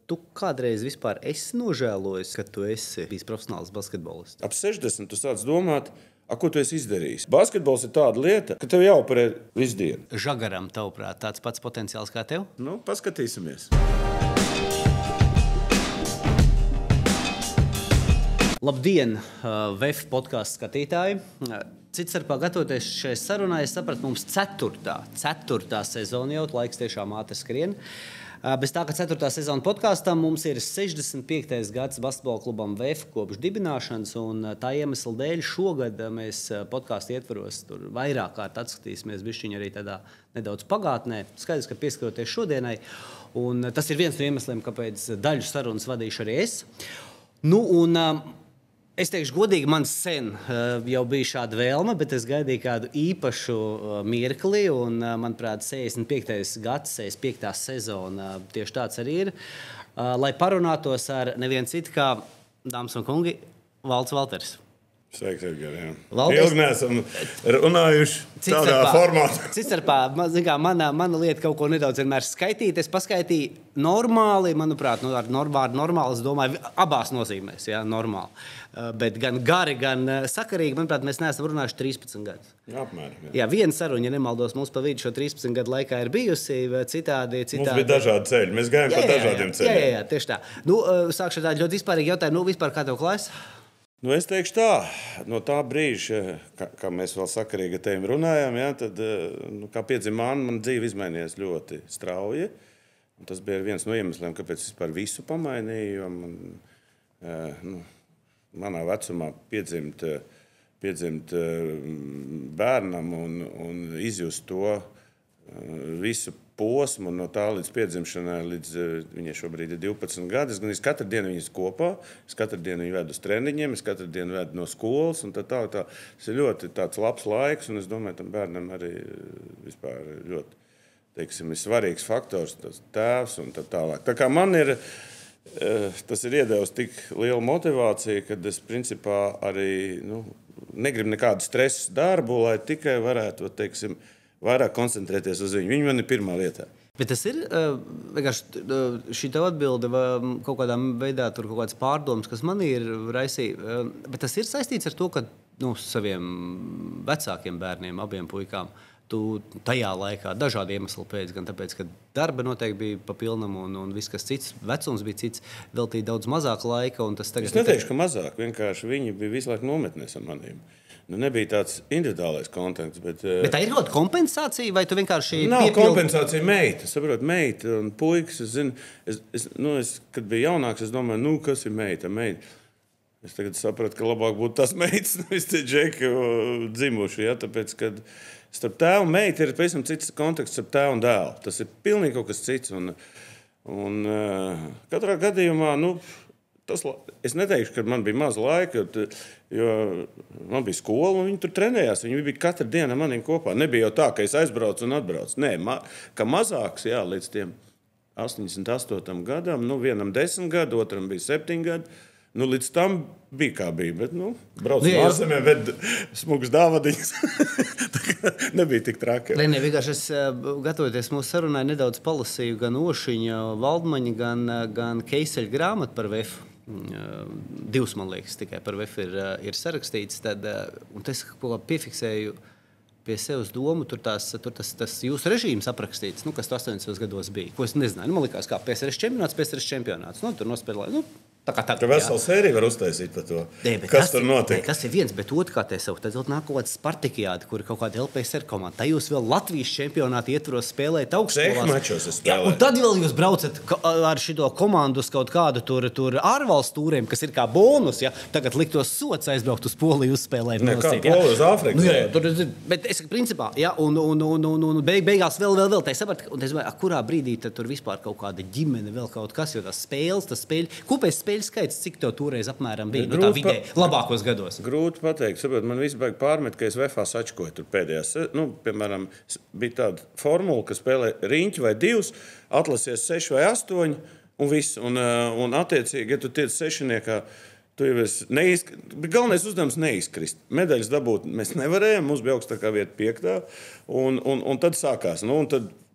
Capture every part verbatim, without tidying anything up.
Tu kādreiz vispār esi nožēlojis, ka tu esi bijis profesionāls basketbolists? Ap sešdesmit tu sāc domāt, a, ko tu esi izdarījis. Basketbols ir tāda lieta, ka tev jāoperē visu dienu. Žagaram, tavuprāt, tāds pats potenciāls kā tev? Nu, paskatīsimies. Labdien, V F podkāstu skatītāji! Citstarpā gatavoties šai sarunai, es sapratu, mums ceturtā, ceturtā sezona jau, laiks tiešām ātri skrien. Bez tā, ka ceturtā sezona podkāstam mums ir sešdesmit piektais gads basketbola klubam V F kopš dibināšanas, un tā iemesla dēļ šogad mēs podkāstu ietvaros tur vairāk kārt atskatīsimies bišķiņi arī tādā nedaudz pagātnē. Skaidrs, ka pieskaroties šodienai, un tas ir viens no iemesliem, kāpēc daļu sarunas vadīšu arī es. Nu, un es teikšu godīgi, man sen jau bija šāda vēlme, bet es gaidīju kādu īpašu mirkli, un, manuprāt, sešdesmit piektais gads, sešdesmit piektā sezona tieši tāds arī ir, lai parunātos ar nevienu citu kā, dāmas un kungi, Valds Valters. Sveiks, Edgar, jā. Valdes... Ilgi neesam runājuši tādā formātā. Citstarpā, mana, mana lieta kaut ko nedaudz vienmēr skaitīt. Es paskaitīju normāli, manuprāt, nu, ar normāli, normāli, es domāju, abās nozīmēs, jā, normāli. Bet gan gari, gan sakarīgi, manuprāt, mēs neesam runājuši trīspadsmit gadus. Jā, apmēram. Jā, jā viena saruna, ja nemaldos, mums pa vidu šo trīspadsmit gadu laikā ir bijusi, citādi, citādi. Mums bija dažādi ceļi, mēs gājām pa dažādiem ceļiem. Jā, jā, jā, tieši tā. Nu, sākšu ar tādu ļoti vispārīgi jautājumu, nu, vispār kā tev klājas? Nu, es teikšu tā, no tā brīža, kā, kā mēs vēl sakarīgi ar tevi runājām, jā, tad, nu, kā piedzima man, man dzīve izmainījās ļoti strauji. Un tas bija viens no iemesliem, kāpēc es vispār visu pamainīju, jo man, nu, manā vecumā piedzimt, piedzimt bērnam un, un izjust to visu posmu no tā līdz piedzimšanai, līdz viņai šobrīd ir divpadsmit gadi. Es gan es katru dienu viņas kopā, es katru dienu viņu vedu uz treniņiem, es katru dienu vedu no skolas, un tā tā, tā. Tas ir ļoti tāds labs laiks, un es domāju, tam bērnam arī vispār ļoti, teiksim, ir svarīgs faktors, tas tēvs un tā tālāk. Tā kā man ir, tas ir iedevis tik lielu motivāciju, kad es principā arī, nu, negribu nekādu stresu darbu, lai tikai varētu, teiksim, vairāk koncentrēties uz viņu. Viņa man ir pirmā lietā. Bet tas ir, vienkārši šī tev atbilde kaut kādā veidā, tur kaut kāds pārdoms, kas man ir raisīja, bet tas ir saistīts ar to, ka, nu, saviem vecākiem bērniem, abiem puikām, tu tajā laikā dažādi iemesli pēc, gan tāpēc, ka darba noteikti bija pa pilnam un, un viss, kas cits, vecums bija cits, veltīja daudz mazāk laika. Un tas tagad... Es neteikšu, ka mazāk, vienkārši viņi bija visu laiku nometnēs ar manīm. Nu, nebija tāds individuālais kontakts, bet... Bet tā ir kaut kompensācija, vai tu vienkārši... Nav piepild... kompensācija meita, saprot, meita un puikas, es zinu, es, es, nu, es, kad biju jaunāks, es domāju, nu, kas ir meita, meita. Es tagad sapratu, ka labāk būtu tās meitas, nu, es te džeki dzimuši, ja, tāpēc, kad starp tēvu un meita ir pavisam cits konteksts starp tēvu un dēlu. Tas ir pilnīgi kaut kas cits, un, un uh, katrā gadījumā, nu, tas, es neteikšu, ka man bija maz laika, jo, jo man bija skola, un viņi tur trenējās. Viņi bija katru dienu ar maniem kopā. Nebija jau tā, ka es aizbraucu un atbraucu. Nē, ma, ka mazāks, jā, līdz tiem astoņdesmit astotam gadam, nu, vienam desmit gadu, otram bija septiņi gadi. Nu, līdz tam bija kā bija, bet, nu, braucu no ārzemē, ved smugas dāvadiņas. Nebija tik traki. Nē, ne, vienkārši es, gatavoties mūsu sarunai, nedaudz palasīju gan Ošiņa, Valdmaņa, gan, gan Keiseļa grāmatu par V F. Divas, man liekas, tikai par V F ir, ir sarakstīts. Tad, un es piefiksēju pie sevis domu, tur, tās, tur tas, tas jūsu režīms aprakstīts, nu, kas astoņdesmitos gados bija, ko es nezināju. Nu, man likās, kā P S R S čempionāts, P S R S čempionāts. Nu, tur nospēlēja, nu, tā kā tā. Tur veselu sēriju var uztaisīt par to. Ne, kas tas, tur notiek? Ne, tas ir viens, bet otru kā te saukt. Tad vēl nāk kaut kāds Spartakiādi, kur ir kaut kāda L P S R komanda. Tā jūs vēl Latvijas čempionāti ietvaros spēlējat augstskolās. Cehu mačos es spēlēju. Jā, un tad vēl jūs braucat ar šito komandu uz kaut kādu tur, tur ārvalstu tūriem, kas ir kā bonus, ja? Tagad liktos sots aizbraukt uz Poliju uzspēlēt. Ne, kā Poliju uz Āfriku. Nu, jā, tur, bet es principā, ja, un, un, un, un, un beig, beigās vēl, vēl, vēl. Tā sapratu, un es domāju, kurā brīdī tad tur vispār kaut kāda ģimene, vēl kaut kas, jo tās spēles, tas spēļu, kopējais spēļu skaits, cik tev toreiz apmēram bija, nu, tā vidē, labākos gados. Grūti pateikt, saprot, man visu baigi pārmet, ka es V F sačkoju tur pēdējās, nu, piemēram, bija tāda formula, ka spēlē riņķi vai divus, atlasies seši vai astoņi, un viss, un, un attiecīgi, ja tu tiec sešiniekā, tu jau esi neizkrist, galvenais uzdevums neizkrist. Medaļas dabūt mēs nevarējām, mums bija augstākā vieta piektā, un, un, un tad sākās, nu, un tad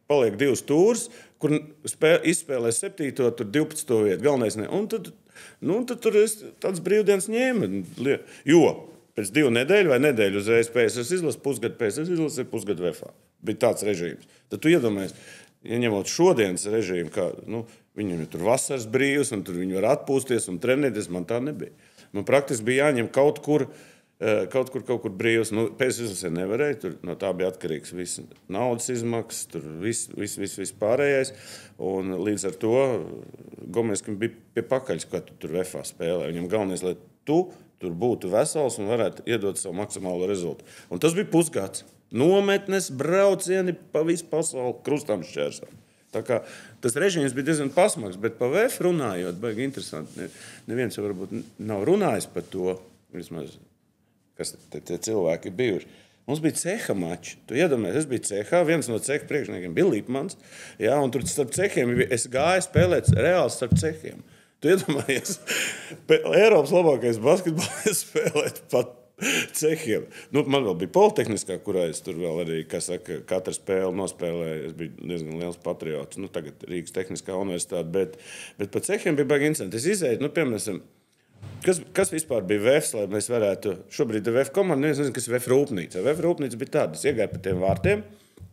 paliek divas tūrs, kur spē, izspēlē septīto, tur divpadsmito vietu. Galvenais ne. Un tad, nu, tad tur es tāds brīvdienas ņēma. Jo pēc divu nedēļu vai nedēļu uzreiz P S S izlasa, pusgadu P S S izlasa, pusgadu V F A. Bija tāds režīms. Tad tu iedomājies, ja ņemot šodienas režīmu, kā, nu, viņam ir tur vasaras brīvs, un tur viņi var atpūsties un trenēties, man tā nebija. Man praktiski bija jāņem kaut kur, kaut kur, kaut kur brīvs. Nu, P S S nevarēja, tur no tā bija atkarīgs viss naudas izmaksas, tur viss, viss, viss, viss pārējais. Un līdz ar to Gomeskam bija pie pakaļas, kā tu tur V F A spēlē. Viņam galvenais, lai tu tur būtu vesels un varētu iedot savu maksimālo rezultātu. Un tas bija pusgads. Nometnes, braucieni pa visu pasauli, krustām šķērsām. Tā kā tas režīms bija diezgan pasmags, bet pa V F runājot, baigi interesanti. Neviens jau varbūt nav runājis par to, vismaz, kas te, te cilvēki bijuši. Mums bija ceha mači. Tu iedomājies, es biju cehā, viens no ceha priekšniekiem bija Lipmans, jā, un tur starp cehiem es gāju spēlēt reāli starp cehiem. Tu iedomājies, Eiropas labākais basketbols spēlēt pat cehiem. Nu, man vēl bija politehniskā, kurā es tur vēl arī, kā saka, katra spēle nospēlēju. Es biju diezgan liels patriots. Nu, tagad Rīgas Tehniskā universitāte, bet, bet pa cehiem bija baigi interesanti. Es izēju, nu, piemēram, Kas, kas vispār bija V F, lai mēs varētu, šobrīd ir V F komanda, neviens nezinu, kas ir V F rūpnīca. V F rūpnīca bija tāda, es iegāju pa tiem vārtiem,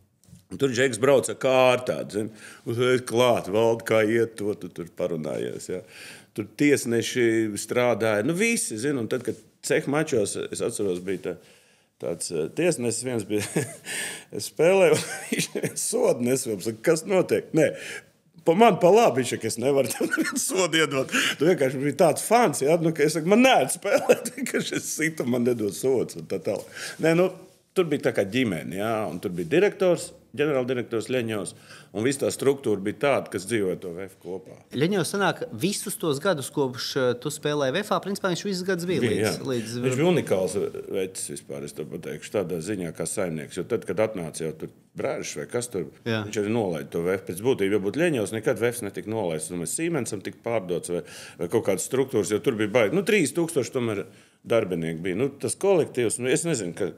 un tur Džeks brauca kārtāt, zin, uz klāt, valda, kā iet, to tu tur parunājies, jā. Tur tiesneši strādāja, nu visi, zin, un tad, kad ceha mačos, es atceros, bija tā, tāds tiesnesis, viens bija spēlē, viņš neviens sodu nesvēm, kas notiek? Nē. Pa man pa labi, viņš, ka es nevaru tev nevienu sodu iedot. Tu vienkārši bija tāds fans, jā, nu, ka es saku, man neēd spēlēt, vienkārši es situ, man nedod sods un tā tālāk. Nē, nu, tur bija tā kā ģimene, jā, un tur bija direktors, ģenerāldirektors Ļeņovs, un viss tā struktūra bija tāda, kas dzīvoja to V F kopā. Ļeņovs sanāk, visus tos gadus, kopš tu spēlēji V F A, principā viņš visus gadus bija bija līdz, līdz... Viņš bija unikāls vecis vispār, es to pateikšu, tādā ziņā kā saimnieks, jo tad, kad atnāca jau tur Brēžs vai kas tur, jā. Viņš arī nolaida to V F. Pēc būtība, ja būtu Ļeņovs, nekad V F netika nolaists, un Siemensam tika pārdots vai, vai kaut kādas struktūras, jo tur bija baigi. Nu, trīs tūkstoši tomēr darbinieki bija. Nu, tas kolektīvs, nu, es nezinu, ka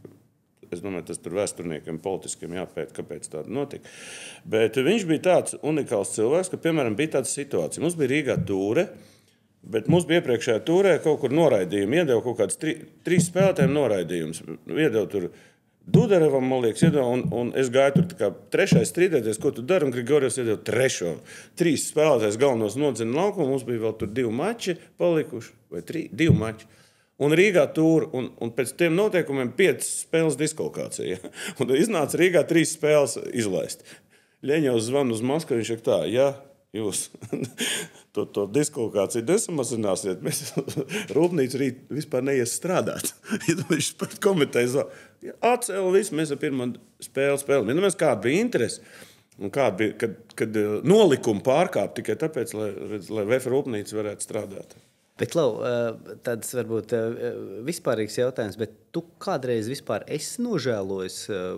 es domāju, tas tur vēsturniekiem, politiskiem jāpēt, kāpēc tāda notika. Bet viņš bija tāds unikāls cilvēks, ka, piemēram, bija tāda situācija. Mums bija Rīgā tūre, bet mums bija iepriekšējā tūrē kaut kur noraidījumi. Iedeva kaut kāds tri, trīs spēlētājiem noraidījums. Iedeva tur Dudarevam, man liekas, iedeva, un, un es gāju tur tā kā trešais strīdēties, ko tu dari, un Grigorjevs iedeva trešo. Trīs spēlētājs galvenos nodzina laukumu, mums bija vēl tur divi mači palikuši, vai trī, divi mači. Un Rīgā tur, un, un pēc tiem noteikumiem piecas spēles diskvalifikācija. Un iznāca Rīgā trīs spēles izlaist. Ļeņovs zvan uz Maskavu, viņš saka tā, ja jūs to, to diskvalifikāciju nesamazināsiet, mēs rūpnīca rīt vispār neies strādāt. Viņš pat komiteja zvan, ja, atcēla visu, mēs ar pirmo spēli spēlēm. Mēs kāda bija interese, un kāda bija, kad, kad nolikumu pārkāp tikai tāpēc, lai, lai V F rūpnīca varētu strādāt. Bet, Lau, tāds varbūt vispārīgs jautājums, bet tu kādreiz vispār esi nožēlojis,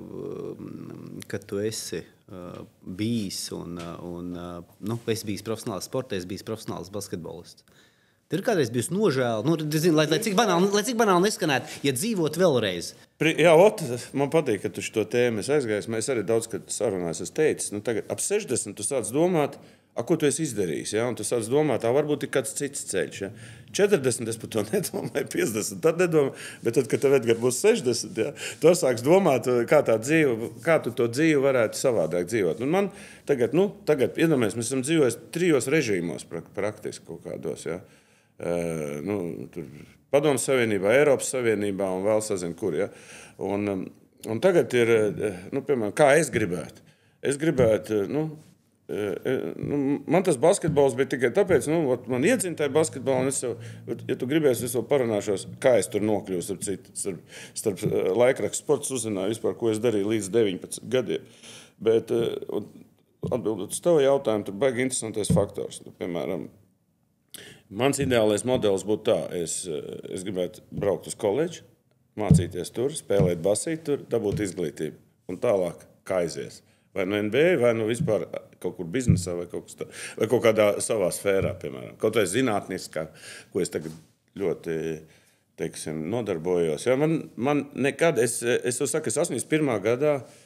ka tu esi bijis un, un nu, esi bijis profesionāls sportā, esi bijis profesionāls basketbolists? Tur kādreiz bijusi nožēla, nu, zin, lai, lai, cik banāli, lai cik banāli neskanētu, ja dzīvot vēlreiz. Jā, ot, man patīk, ka tu šo tēmu esi aizgājis. Mēs arī daudz, kad sarunās es teicis, nu, tagad ap sešdesmit tu sāc domāt, a, ko tu esi izdarījis, ja? Un tu sāc domāt, tā varbūt ir kāds cits ceļš. Ja? četrdesmit es par to nedomāju, piecdesmit tad nedomāju, bet tad, kad tev Edgar būs sešdesmit, ja? Tu sāks domāt, kā, tā dzīve, kā tu to dzīvi varētu savādāk dzīvot. Un man tagad, nu, tagad, iedomājies, mēs esam dzīvojis trijos režīmos praktiski kaut kādos, ja? Uh, nu, tur Padomu Savienībā, Eiropas Savienībā un vēl sazinu, kur, ja? Un, un tagad ir, nu, piemēram, kā es gribētu. Es gribētu, nu, Nu, man tas basketbols bija tikai tāpēc, nu, man iedzina tajā basketbolā, un es jau, ja tu gribēsi, es vēl parunāšos, kā es tur nokļūstu, starp, citu, starp, starp laikrakstu sports uzzināju vispār, ko es darīju līdz deviņpadsmit gadiem. Bet, atbildot uz tavu jautājumu, tur baigi interesantais faktors. Nu, piemēram, mans ideālais modelis būtu tā, es, es gribētu braukt uz koledžu, mācīties tur, spēlēt basīt tur, dabūt izglītību, un tālāk kā aizies. Vai no N B A, vai no vispār kaut kur biznesā, vai kaut, tā, vai kaut kādā savā sfērā, piemēram. Kaut vai zinātniskā, ko es tagad ļoti, teiksim, nodarbojos. Ja, man, man nekad, es, es to saku, es astoņdesmit pirmā gadā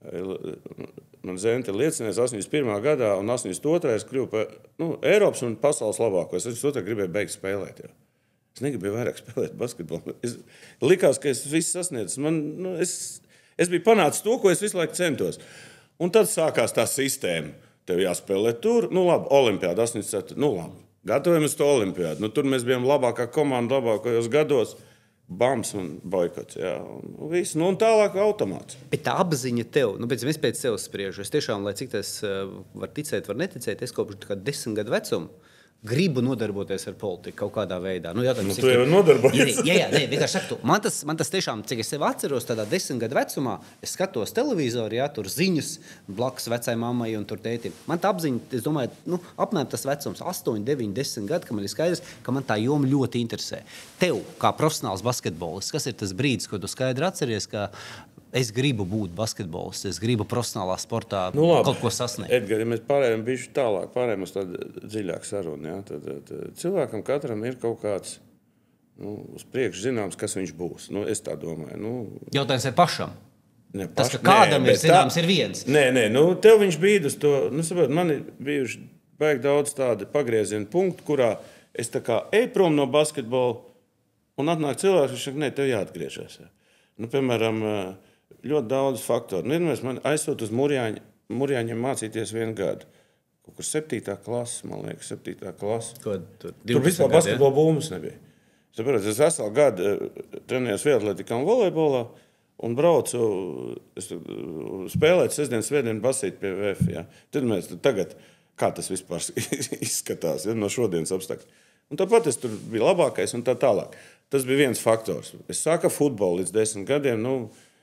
Man Zente liecinies astoņdesmit pirmā gadā un astoņdesmit otrā es kļuvu par nu, Eiropas un pasaules labāko. Es astoņdesmit otrā gribēju beigt spēlēt. Jā. Es negribēju vairāk spēlēt basketbolu. Es likās, ka es visu sasniedzu. Man, nu, es, es biju panācis to, ko es visu laiku centos. Un tad sākās tā sistēma. Tev jāspēlē tur. Nu labi, olimpiāda astoņdesmit četri. Nu labi, gatavojamies to olimpiādu. Nu, tur mēs bijām labākā komanda labākajos gados. Bams un boikots, jā, un viss. Nu, un tālāk automāts. Bet tā apziņa tev, nu, pēc, es pēc sev spriežu, es tiešām, lai cik tas uh, var ticēt, var neticēt, es kopš kā desmit gadu vecumu gribu nodarboties ar politiku kaut kādā veidā. Nu, jautājums, nu, tu jau nodarbojies. Jā, jā, nē, vienkārši saku, man tas, man tas tiešām, cik es sev atceros, tādā desmit gadu vecumā, es skatos televizoru, jā, tur ziņas blakus vecai mammai un tur tētim. Man tā apziņa, es domāju, nu, apmēram tas vecums, astoņi, deviņi, desmit gadi, ka man ir skaidrs, ka man tā joma ļoti interesē. Tev, kā profesionāls basketbolists, kas ir tas brīdis, ko tu skaidri atceries, ka es gribu būt basketbolists, es gribu profesionālā sportā nu, labi, kaut ko sasniegt. Edgar, ja mēs pārējām bišķi tālāk, pārējām uz tādu dziļāku sarunu, jā, tad, tad cilvēkam katram ir kaut kāds, nu, uz priekšu zināms, kas viņš būs. Nu, es tā domāju. Nu, jautājums ir pašam. Ne, Tas, paš, ka kādam nē, ir zināms, tā, ir viens. Nē, nē, nu, tev viņš bija uz to, nu, saprot, man ir bijuši baigi daudz tādi pagriezienu punktu, kurā es tā kā eju prom no basketbola un atnāk cilvēks, viņš saka, nē, tev jāatgriežas. Nu, piemēram, ļoti daudz faktoru. Nu, man aizsūt uz Murjāņu, Murjāņiem mācīties vienu gadu. Kaut kur septītā klasa, man liekas, septītā klasa. Ko, tur tur vispār basketbola būmas nebija. Saprot, es veselu gadu trenējos vieglatletikā un volejbolā un braucu es, spēlēt sestdien, svētdien basīt pie V F. Ja. Tad mēs tagad, kā tas vispār izskatās, ja, no šodienas apstākļu. Un tāpat es tur biju labākais un tā tālāk. Tas bija viens faktors. Es sāku futbolu līdz desmit gadiem, nu,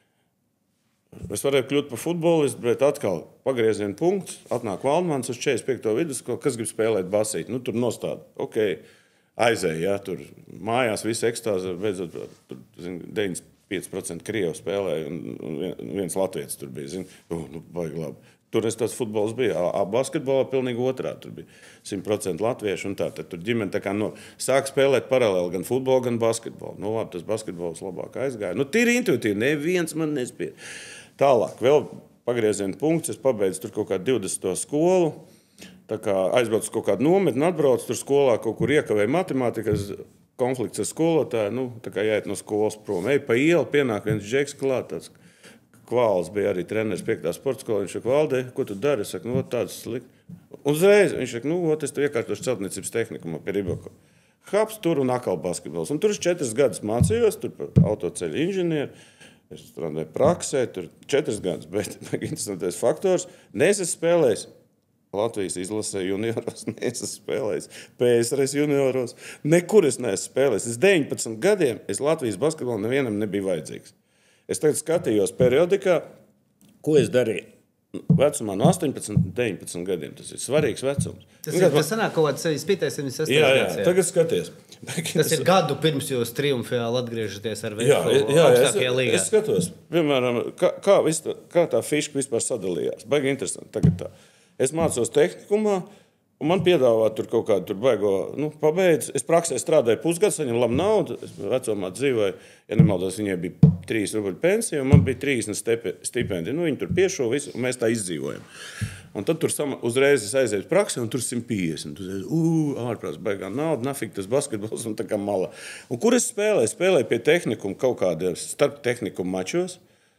es varēju kļūt par futbolistu, bet atkal pagrieziena punkts, atnāk Valdmans uz četrdesmit piekto vidusskolu, kas grib spēlēt basīt. Nu, tur nostāda, ok, aizēja, ja, tur mājās visi ekstāzi, beidzot, tur, zin, deviņdesmit pieci procenti Krievu spēlēja, un, un viens latvietis tur bija, zin, uh, nu, baigi labi. Tur es tāds futbols bija, a basketbolā pilnīgi otrā, tur bija simt procenti latviešu un tā. Tad tur ģimene tā kā no, sāk spēlēt paralēli gan futbolu, gan basketbolu. Nu labi, tas basketbols labāk aizgāja. Nu tīri intuitīvi, neviens man nespēja. Tālāk, vēl pagrieziena punkts, es pabeidzu tur kaut kādu divdesmito skolu, tā kā aizbraucu uz kaut kādu nometni, atbraucu tur skolā, kaut kur iekavēju matemātikas konflikts ar skolotāju, nu, tā kā jāiet no skolas prom. Ej pa ielu, pienāk viens džeks klāt, tāds Kvāls bija arī treneris piektā sporta skolā, viņš saka, Valdē, ko tu dari? Es saku, nu, tāds slikt. Uzreiz, viņš saka, nu, ot, es tu iekārtošu celtniecības tehnikumā pie Ribako. Haps tur un atkal basketbols. Un tur es četras gadus mācījos, tur par autoceļu inženieri. Es strādāju praksē, tur četras gadus, bet interesantais faktors. Neesmu spēlējis Latvijas izlasē junioros, neesmu spēlējis P S R S junioros. Nekur es neesmu spēlējis. Es deviņpadsmit gadiem, es Latvijas basketbolu nevienam nebija vajadzīgs. Es tagad skatījos periodikā, ko es darīju. Vecumā no astoņpadsmit, deviņpadsmit gadiem. Tas ir svarīgs vecums. Tas, ir, tas sanāk kaut kāds sevis pieteicis seviņdesmit sestais jā, jā, gads. Jā, tagad skaties. Tas ir gadu pirms jūs triumfiāli atgriežaties ar jā, jā, augstākajā līgā. Es, es skatos, piemēram, kā, kā, vis, kā tā fiška vispār sadalījās. Baigi interesanti. Tagad tā. Es mācos tehnikumā, un man piedāvā tur kaut kādu tur baigo, nu, pabeidz. Es praksē strādāju pusgadu, saņem labu naudu. Es vecumā dzīvoju, ja nemaldos, viņai bija trīs rubļu pensija, un man bija trīsdesmit stipendija. Nu, viņi tur piešo visu, un mēs tā izdzīvojam. Un tad tur sama, uzreiz es aizēju praksē, un tur simt piecdesmit. Tur aizēju, ū, ārprās baigā nauda, nafik tas basketbols, un tā kā mala. Un kur es spēlēju? Spēlēju pie tehnikuma kaut kādiem starp tehnikuma mačos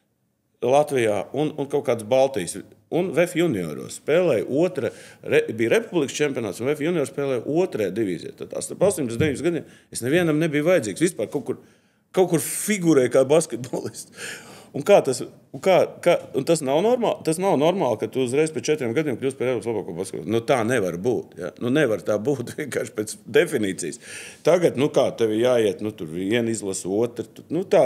Latvijā un, un kaut kāds Baltijas. Un V F junioros spēlēja otra, re, bija Republikas čempionāts, un V F junioros spēlēja otrajā divīzijā. Tad starp astoņdesmit deviņiem gadiem es nevienam nebija vajadzīgs. Vispār kaut kur, kaut kur figurēja kā basketbolists. Un, kā tas, un, kā, kā, un tas, nav normāli, tas nav normāli, ka tu uzreiz pēc četriem gadiem kļūst par Eiropas labāko basketbolistu. Nu, tā nevar būt. Ja? Nu, nevar tā būt vienkārši pēc definīcijas. Tagad, nu kā, tev jāiet, nu, tur viena izlasa, otra. Nu, tā...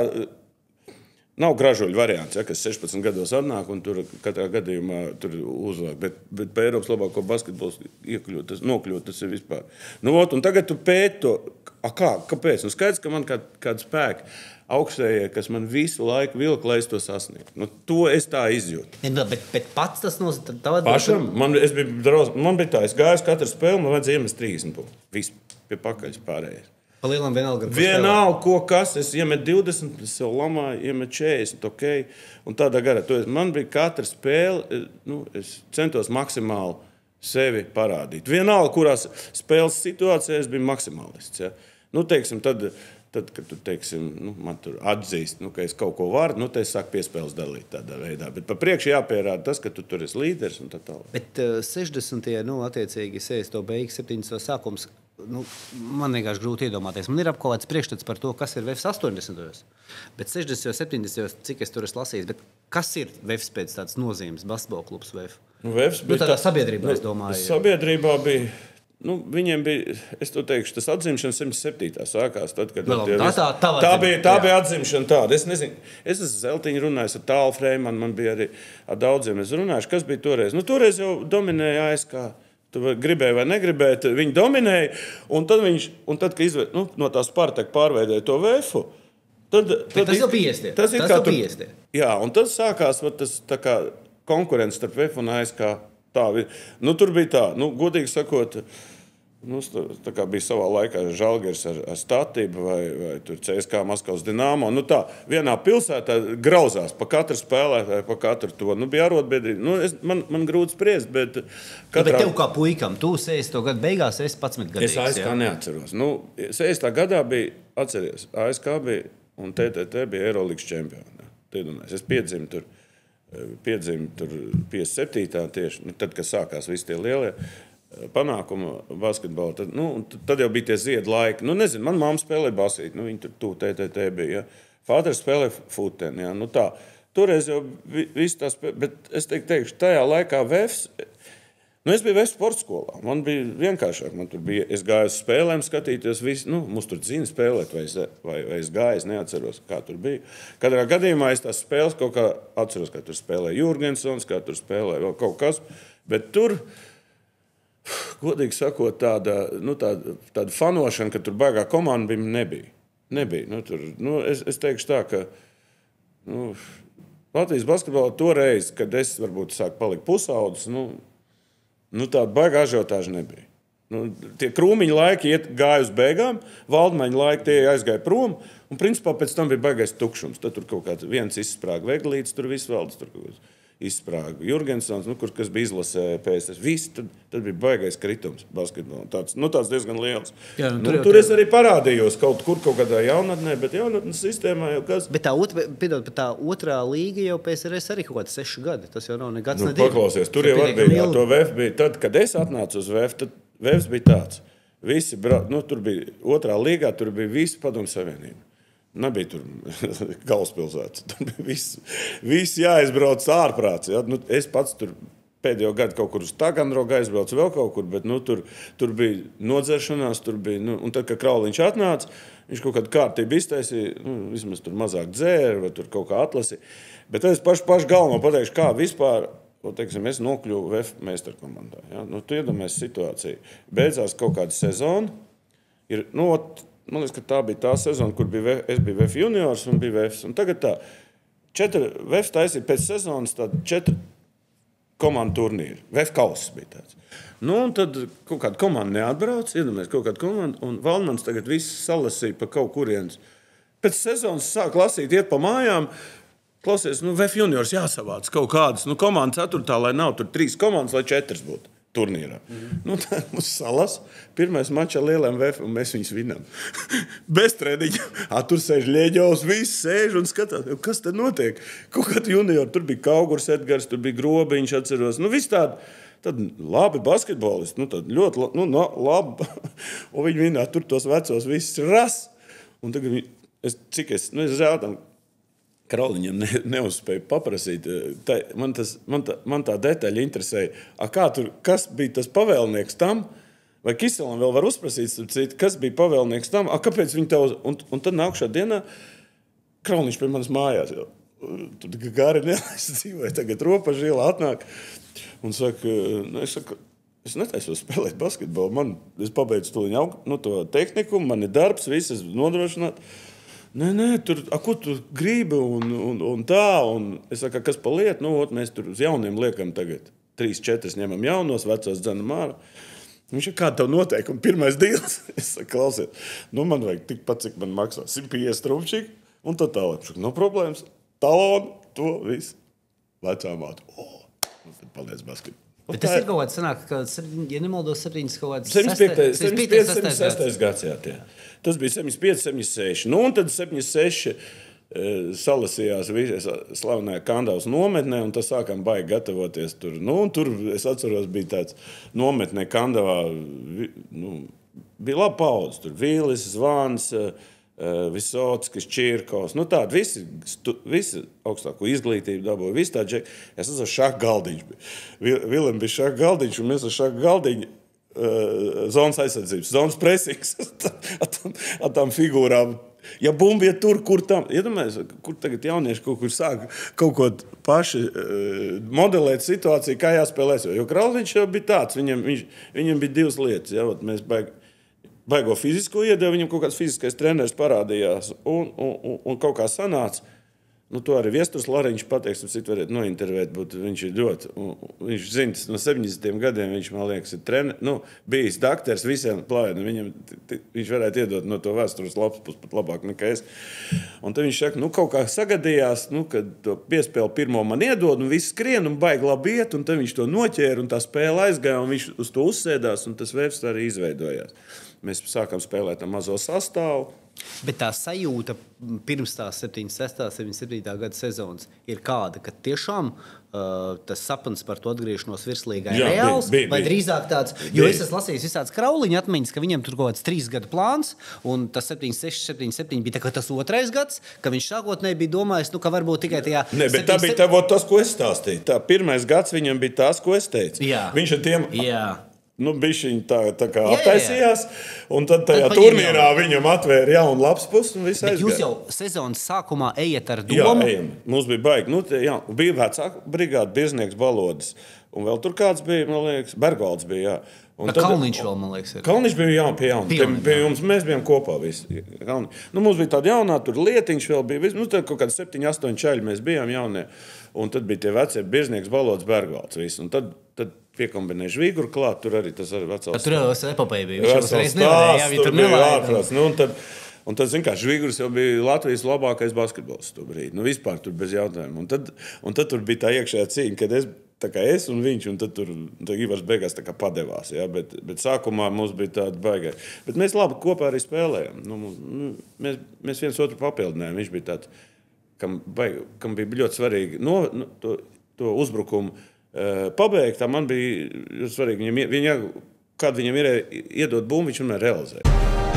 Nav gražuļu variants, ja, kas sešpadsmit gados atnāk un tur katrā gadījumā tur uzvāk. Bet, bet pa Eiropas labāko basketbols iekļūt, tas, nokļūt, tas ir vispār. Nu, ot, un tagad tu pēti to. A, kā? Kāpēc? Nu, skaidrs, ka man kā, kāda spēka augstējie, kas man visu laiku vilka, lai es to sasniegtu. Nu, to es tā izjūtu. Ja, bet, bet pats tas nos... Pašam? Man, es biju drauz, man bija tā, es gāju katru spēli, man vajadzēja iemest trīsdesmit punktu. Viss pie pakaļas pārējais. Pa lielam vienalga, vienalga, ko kas. Es iemetu divdesmit, es sev lamāju, iemetu četrdesmit, ok. Un tādā garā. Man bija katra spēle, nu, es centos maksimāli sevi parādīt. Vienalga, kurās spēles situācijās bija maksimālists. Ja? Nu, teiksim, tad, tad, kad tu, teiksim, nu, man tur atzīst, nu, ka es kaut ko varu, nu, tad es sāku piespēles dalīt tādā veidā. Bet pa priekšu jāpierāda tas, ka tu tur esi līderis un tā tālāk. Bet uh, sešdesmitie, nu, attiecīgi, sēs to beigas, septiņdesmitos sākums, nu, man vienkārši grūti iedomāties. Man ir apkolēts priekšstats par to, kas ir Vefs astoņdesmitajos. Bet sešdesmitajos, septiņdesmitajos, cik es tur esmu lasījis, bet kas ir Vefs pēc tādas nozīmes, basketbola klubs Vef? Nu, Vefs bija nu, tādā tā, sabiedrībā, nu, es domāju. Sabiedrībā bija... Nu, viņiem bija, es to teikšu, tas atzimšana simts septītā sākās. Tad, kad Vēl, tā, tā, tā, tā, bija, tā bija atzimšana tāda. Es nezinu, es esmu Zeltiņu runājis ar Tālu Freimanu, man bija arī ar daudziem. Es runāju, kas bija toreiz. Nu, toreiz jau dominēja A S K. Tu gribēji vai negribēji, viņi dominēja. Un tad, viņš, un tad kad izvēr, nu, no tā Spartak pārveidēja to Vefu, tad... tad tas jau piestie. Tas ir tas kā tu, piestie. Jā, un tad sākās tas tā kā konkurence starp Vefu un A S K. Tā, nu, tur bija tā, nu, godīgi sakot, nu, tā kā bija savā laikā Žalgiris ar, ar Statību vai, vai tur C S K Maskavas Dinamo. Nu, tā, vienā pilsētā grauzās pa katru spēlētāju, pa katru to. Nu, bija arotbiedrība. Nu, es, man, man grūti spriest, bet... Katrā... Nu, bet tev kā puikam, tu sešdesmito gadu beigās esi padsmit gadīgs. Es A S K jā? neatceros. Nu, sešdesmitā gadā bija, atceries, A S K bija un T T T bija Eirolīgas čempioni. Es piedzimu tur. Piedzima tur piecdesmit septītā tieši, nu, tad, kad sākās visi tie lielie panākumi basketbolā. Tad, nu, tad jau bija tie ziedu laiki. Nu, nezinu, man mamma spēlēja basīt, nu, viņa tur tu, T T T bija. Ja. Fāders spēlēja futeni, ja. Nu, tā. Toreiz jau viss tā spēlēja, bet es teiktu, teikšu, tajā laikā Vefs, nu, es biju Vefs sporta skolā. Man bija vienkāršāk, man tur bija, es gāju uz spēlēm skatīties, visi, nu, mums tur zina spēlēt, vai es, vai, vai es gāju, es neatceros, kā tur bija. Katrā gadījumā es tās spēles kaut kā atceros, kā tur spēlēja Jurgensons, kā tur spēlēja vēl kaut kas, bet tur, godīgi sakot, tāda, nu, tāda, tāda fanošana, ka tur baigā komanda bija, nebija. Nebija. Nu, tur, nu, es, es teikšu tā, ka, nu, Latvijas basketbolā toreiz, kad es varbūt sāku palikt pusaudis, nu, Nu, tāda baigā ažiotāža nebija. Nu, tie krūmiņa laiki iet, gāja uz beigām, valdmaņa laiki tie aizgāja prom, un principā pēc tam bija baigais tukšums. Tad tur kaut kāds viens izsprāga Veglīts, tur viss valdes, tur kaut kāds izsprāga Jurgensons, nu, kur, kas bija izlasē P S S. Viss, tad, tad bija baigais kritums basketbolā. Tāds, nu, tāds diezgan liels. Jā, nu, tur, nu, tur es arī parādījos kaut kur, kaut kādā jaunatnē, bet jaunatnes sistēmā jau kas... Bet tā, otra, pidot, tā otrā līga jau P S R S arī kaut kāds seši gadi. Tas jau nav ne gads, nu, ne divi. Paklausies, tur jau var bija, jā, to Vef bija. Tad, kad es atnācu uz Vef, tad Vefs bija tāds. Visi, bra... nu, tur bija otrā līgā, tur bija visi Padomju Savienība. Nebija tur galvaspilsētas. Tur bija viss, viss jāizbrauc ārprāts. Ja? Nu, es pats tur pēdējo gadu kaut kur uz Taganrogu aizbraucu vēl kaut kur, bet nu, tur, tur bija nodzeršanās. Tur bija, nu, un tad, kad Krauliņš atnāca, viņš kaut kādu kārtību iztaisīja, nu, vismaz tur mazāk dzēra vai tur kaut kā atlasīja. Bet tad es pašu, pašu galveno pateikšu, kā vispār, teiksim, es nokļuvu Vef meistarkomandā. Ja? Nu, tu iedomājies situāciju. Beidzās kaut kāda sezona. Ir, nu, man liekas, ka tā bija tā sezona, kur bija, es biju Vef juniors un bija Vefs. Un tagad tā, četri, Vefs taisīja pēc sezonas tādu četru komandu turnīru. Vef kausis bija tāds. Nu, un tad kaut kāda komanda neatbrauc, iedomājies kaut kādu komandu, un Valmans tagad viss salasīja pa kaut kurienes. Pēc sezonas sāk lasīt, iet pa mājām, klausies, nu, Vef juniors jāsavāc kaut kādas, nu, komanda ceturtā, lai nav tur trīs komandas, lai četras būtu turnīrā. Mm-hmm. Nu, tā mums salas. Pirmais mačs ar lieliem Vef, un mēs viņus vinam. Bez treniņa. A, tur sēž Ļeģovs, viss sēž un skatās. Kas tad notiek? Kaut kāds juniori, tur bija Kaugurs Edgars, tur bija Grobiņš, atceros. Nu, viss tādi, tādi labi basketbolisti. Nu, tādi ļoti labi. Nu, no, labi. Un viņi vinā tur tos vecos viss ras. Un tagad viņi, es, cik es, nu, es zētam, Krauliņam ne, neuzspēju paprasīt. Tā, man, tas, man, tā, man tā detaļa interesēja. A, kā tur, kas bija tas pavēlnieks tam? Vai Kiselam vēl var uzprasīt, kas bija pavēlnieks tam? A, kāpēc viņi tev... Un, un tad nākušā dienā Krauliņš pie manas mājās. Jau. Tur gari nevis dzīvoja. Tagad Ropaža ielā atnāk un saka, nu, es saku, es netaisos spēlēt basketbolu. Man, es pabeidzu to, nu, to tehniku, man ir darbs, viss es nodrošināt. Nē, nē, tur, a, ko tu gribi un, un, un tā, un es saku, kas pa lietu, nu, ot, mēs tur uz jauniem liekam tagad, trīs, četras ņemam jaunos, vecos dzenam ārā. Viņš ir kāda tev noteikuma. Pirmais dīls. Es saku, klausiet, nu man vajag tikpat, cik man maksā. simt piecdesmit rubčīgi un tā tālāk. No problēmas. Talonu, to visu. Vecā māte. O, un tad paliec basketbolu. Bet tas ir kaut kāds sanāk, ka, ja nemaldos, septiņas kaut kāds... septiņdesmit pieci, septiņdesmit pieci, septiņdesmit sestais gads, jā, tie. Tas bija septiņdesmit pieci, septiņdesmit seši. Nu, un tad septiņdesmit seši salasījās visas slavenajā Kandavas nometnē, un tas sākām baigi gatavoties tur. Nu, un tur, es atceros, bija tāds nometnē Kandavā, nu, bija laba paudze. Tur Vīlis, Zvans, Visockis, Čirkovs, nu tādi visi, stu, visi augstāko izglītību dabūja, visi tādi džeki. Es atceros, šaka galdiņš bija. Vilim bija šaka galdiņš, un mēs ar šaka galdiņu uh, zonas aizsardzības, zonas presings ar tām figūrām. Ja bumba ir tur, kur tam, iedomājies, kur tagad jaunieši kaut kur sāk kaut ko paši uh, modelēt situāciju, kā jāspēlēs. Jo Kralviņš jau bija tāds, viņam, viņš, viņam bija divas lietas. Ja, mēs baig, baigo fizisko iedevu, viņam kaut kāds fiziskais treneris parādījās un, un, un, un kaut kā sanāca. Nu, to arī Viesturs Lariņš pateiks, un citu varētu nointervēt, bet viņš ir ļoti, viņš zina, no septiņdesmitiem gadiem viņš, man liekas, ir trener, nu, bijis dakters visiem plājiem, viņam, viņš varētu iedot no to vēstures labs pus pat labāk nekā es. Un tad viņš saka, nu, kaut kā sagadījās, nu, kad to piespēli pirmo man iedod, un viss skrien, un baigi labi iet, un tad viņš to noķēra, un tā spēle aizgāja, un viņš uz to uzsēdās, un tas vērsts arī izveidojās. Mēs sākām spēlēt ar mazo sastāvu. Bet tā sajūta pirms tās septiņdesmit sestā, septiņdesmit septītā gada sezonas ir kāda, ka tiešām uh, tas sapnis par to atgriešanos virslīgā ir reāls, bija, bija, vai drīzāk tāds, jo bija. Es esmu lasījis visāds Krauliņa atmiņas, ka viņam tur kaut kāds trīs gadu plāns, un tas septiņdesmit seši, septiņdesmit septiņi bija tā kā tas otrais gads, ka viņš sākotnēji bija domājis, nu, ka varbūt tikai tajā... Ne, bet tā bija tā, tas, ko es stāstīju. Tā pirmais gads viņam bija tas, ko es teicu. Jā. Viņš ar tiem... Jā. Nu, bišķiņ tā, tā kā jā, attaisījās, un tad tajā tad turnīrā jau. Viņam atvēra jaunu labs pusi un viss aizgāja. Bet jūs jau sezonas sākumā ejat ar domu? Jā, ejam. Mums bija baigi. Nu, te, jā, bija vecāka brigāda, Birznieks, Balodis, un vēl tur kāds bija, man liekas, Bergvalds bija, jā. Un tad, Kalniņš vēl, man liekas, ir. Kalniņš bija jā, pie jauna. Pilni, pie jums, mēs bijām kopā visi. Nu, mums bija tāda jaunā, tur Lietiņš vēl bija, nu, tad kaut kādi septiņi, astoņi čaļi mēs bijām jaunie. Un tad bija tie vecie Birznieks, Balodis, Bergvalds visi. Un tad, tad piekombinēja Žvīguru klāt, tur arī tas arī vecās. Tur jau epopeja bija. Viņš jau reiz nevarēja, jā, tur bija ārprāts. Nu, un tad, un tad, zin kā, Žvīgurs jau bija Latvijas labākais basketbols to brīdi. Nu, vispār tur bez jautājumu. Un tad, un tad tur bija tā iekšējā cīņa, kad es, tā kā es un viņš, un tad tur tā Ivars beigās tā kā padevās, jā, bet, bet sākumā mums bija tāda baigai. Bet mēs labi kopā arī spēlējām. Nu, mēs, mēs viens otru papildinājām. Viņš bija tāds, kam, baig, kam bija ļoti svarīgi no, no, to, to uzbrukumu uh, pabeigt. Tā man bija svarīgi. Viņam, viņa, kad viņam ir iedot bumbu, viņš vienmēr realizēja.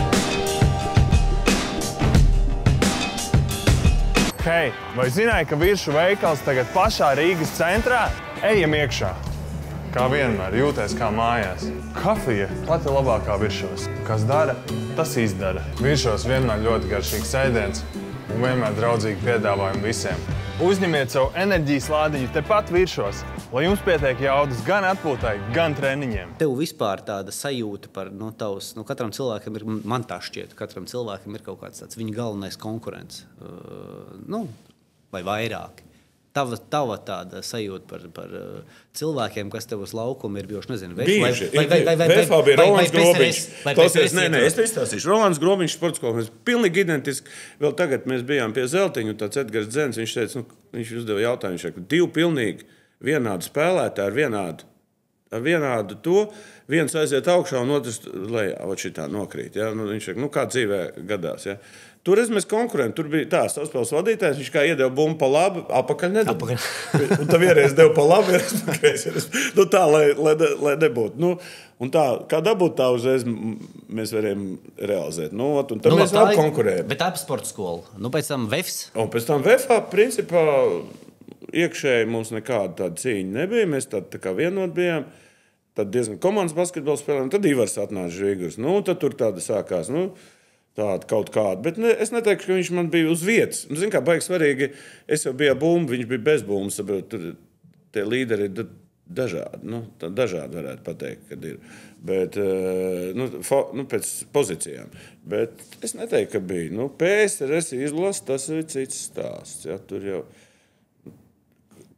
Hei, vai zināji, ka Viršu veikals tagad pašā Rīgas centrā? Ejam iekšā. Kā vienmēr, jūties kā mājās. Kafija pati labākā Viršos. Kas dara, tas izdara. Viršos vienmēr ļoti garšīgs ēdiens un vienmēr draudzīgi piedāvājumi visiem. Uzņemiet savu enerģijas lādiņu tepat Viršos, lai jums pietiek jaudas gan atpūtai, gan treniņiem. Tev vispār tāda sajūta par, nu, tavs, nu, katram cilvēkam ir, man tā šķiet, katram cilvēkam ir kaut kāds tāds viņa galvenais konkurents, uh, nu, vai vairāki. Tava, tava tāda sajūta par, par uh, cilvēkiem, kas tev uz laukumu ir bijuši, nezinu, Vef, Bieži. vai, vai, vai, vai, vai, Vefā bija Rolands Grobiņš. Klausies, nē, nē, es te izstāstīšu. Rolands Grobiņš sports skola. Mēs pilnīgi identiski. Vēl tagad mēs bijām pie Zeltiņu, tāds Edgars Dzens, viņš teica, nu, viņš uzdeva jautājumu, viņš teica, divi pilnīgi vienādi spēlētāji ar vienādu, ar vienādu to, viens aiziet augšā un otrs lejā, ot šitā nokrīt. Ja? Nu, viņš teica, nu kā dzīvē gadās, ja? Toreiz mēs konkurējam. Tur bija tā savspēles vadītājs, viņš kā iedeva bumbu pa labi, apakaļ nedabū. Un tā vienreiz deva pa labi, vienreiz pa kreisi. Nu tā, lai, lai, lai nebūtu. Nu, un tā, kā dabūt, tā uzreiz mēs varējām realizēt. Nu, un tad nu, mēs labi konkurējam. Bet tā sporta skola. Nu, pēc tam Vefs. Un pēc tam Vefā, principā, iekšēji mums nekāda tāda cīņa nebija. Mēs tā, tā kā vienot bijām. Tad diezgan komandas basketbols spēlējām. Tad Ivars atnāca Žvīgurs. Nu, tad tur tāda sākās. Nu, tāda kaut kāda, bet ne, es neteikšu, ka viņš man bija uz vietas. Nu, zin kā, baigi svarīgi, es jau biju bumbu, viņš bija bez bumbas, tur tie līderi ir dažādi, nu, dažādi varētu pateikt, kad ir, bet, nu, fo, nu pēc pozīcijām, bet es neteiktu, ka bija, nu, P S R S izlas, tas ir cits stāsts, ja, tur jau,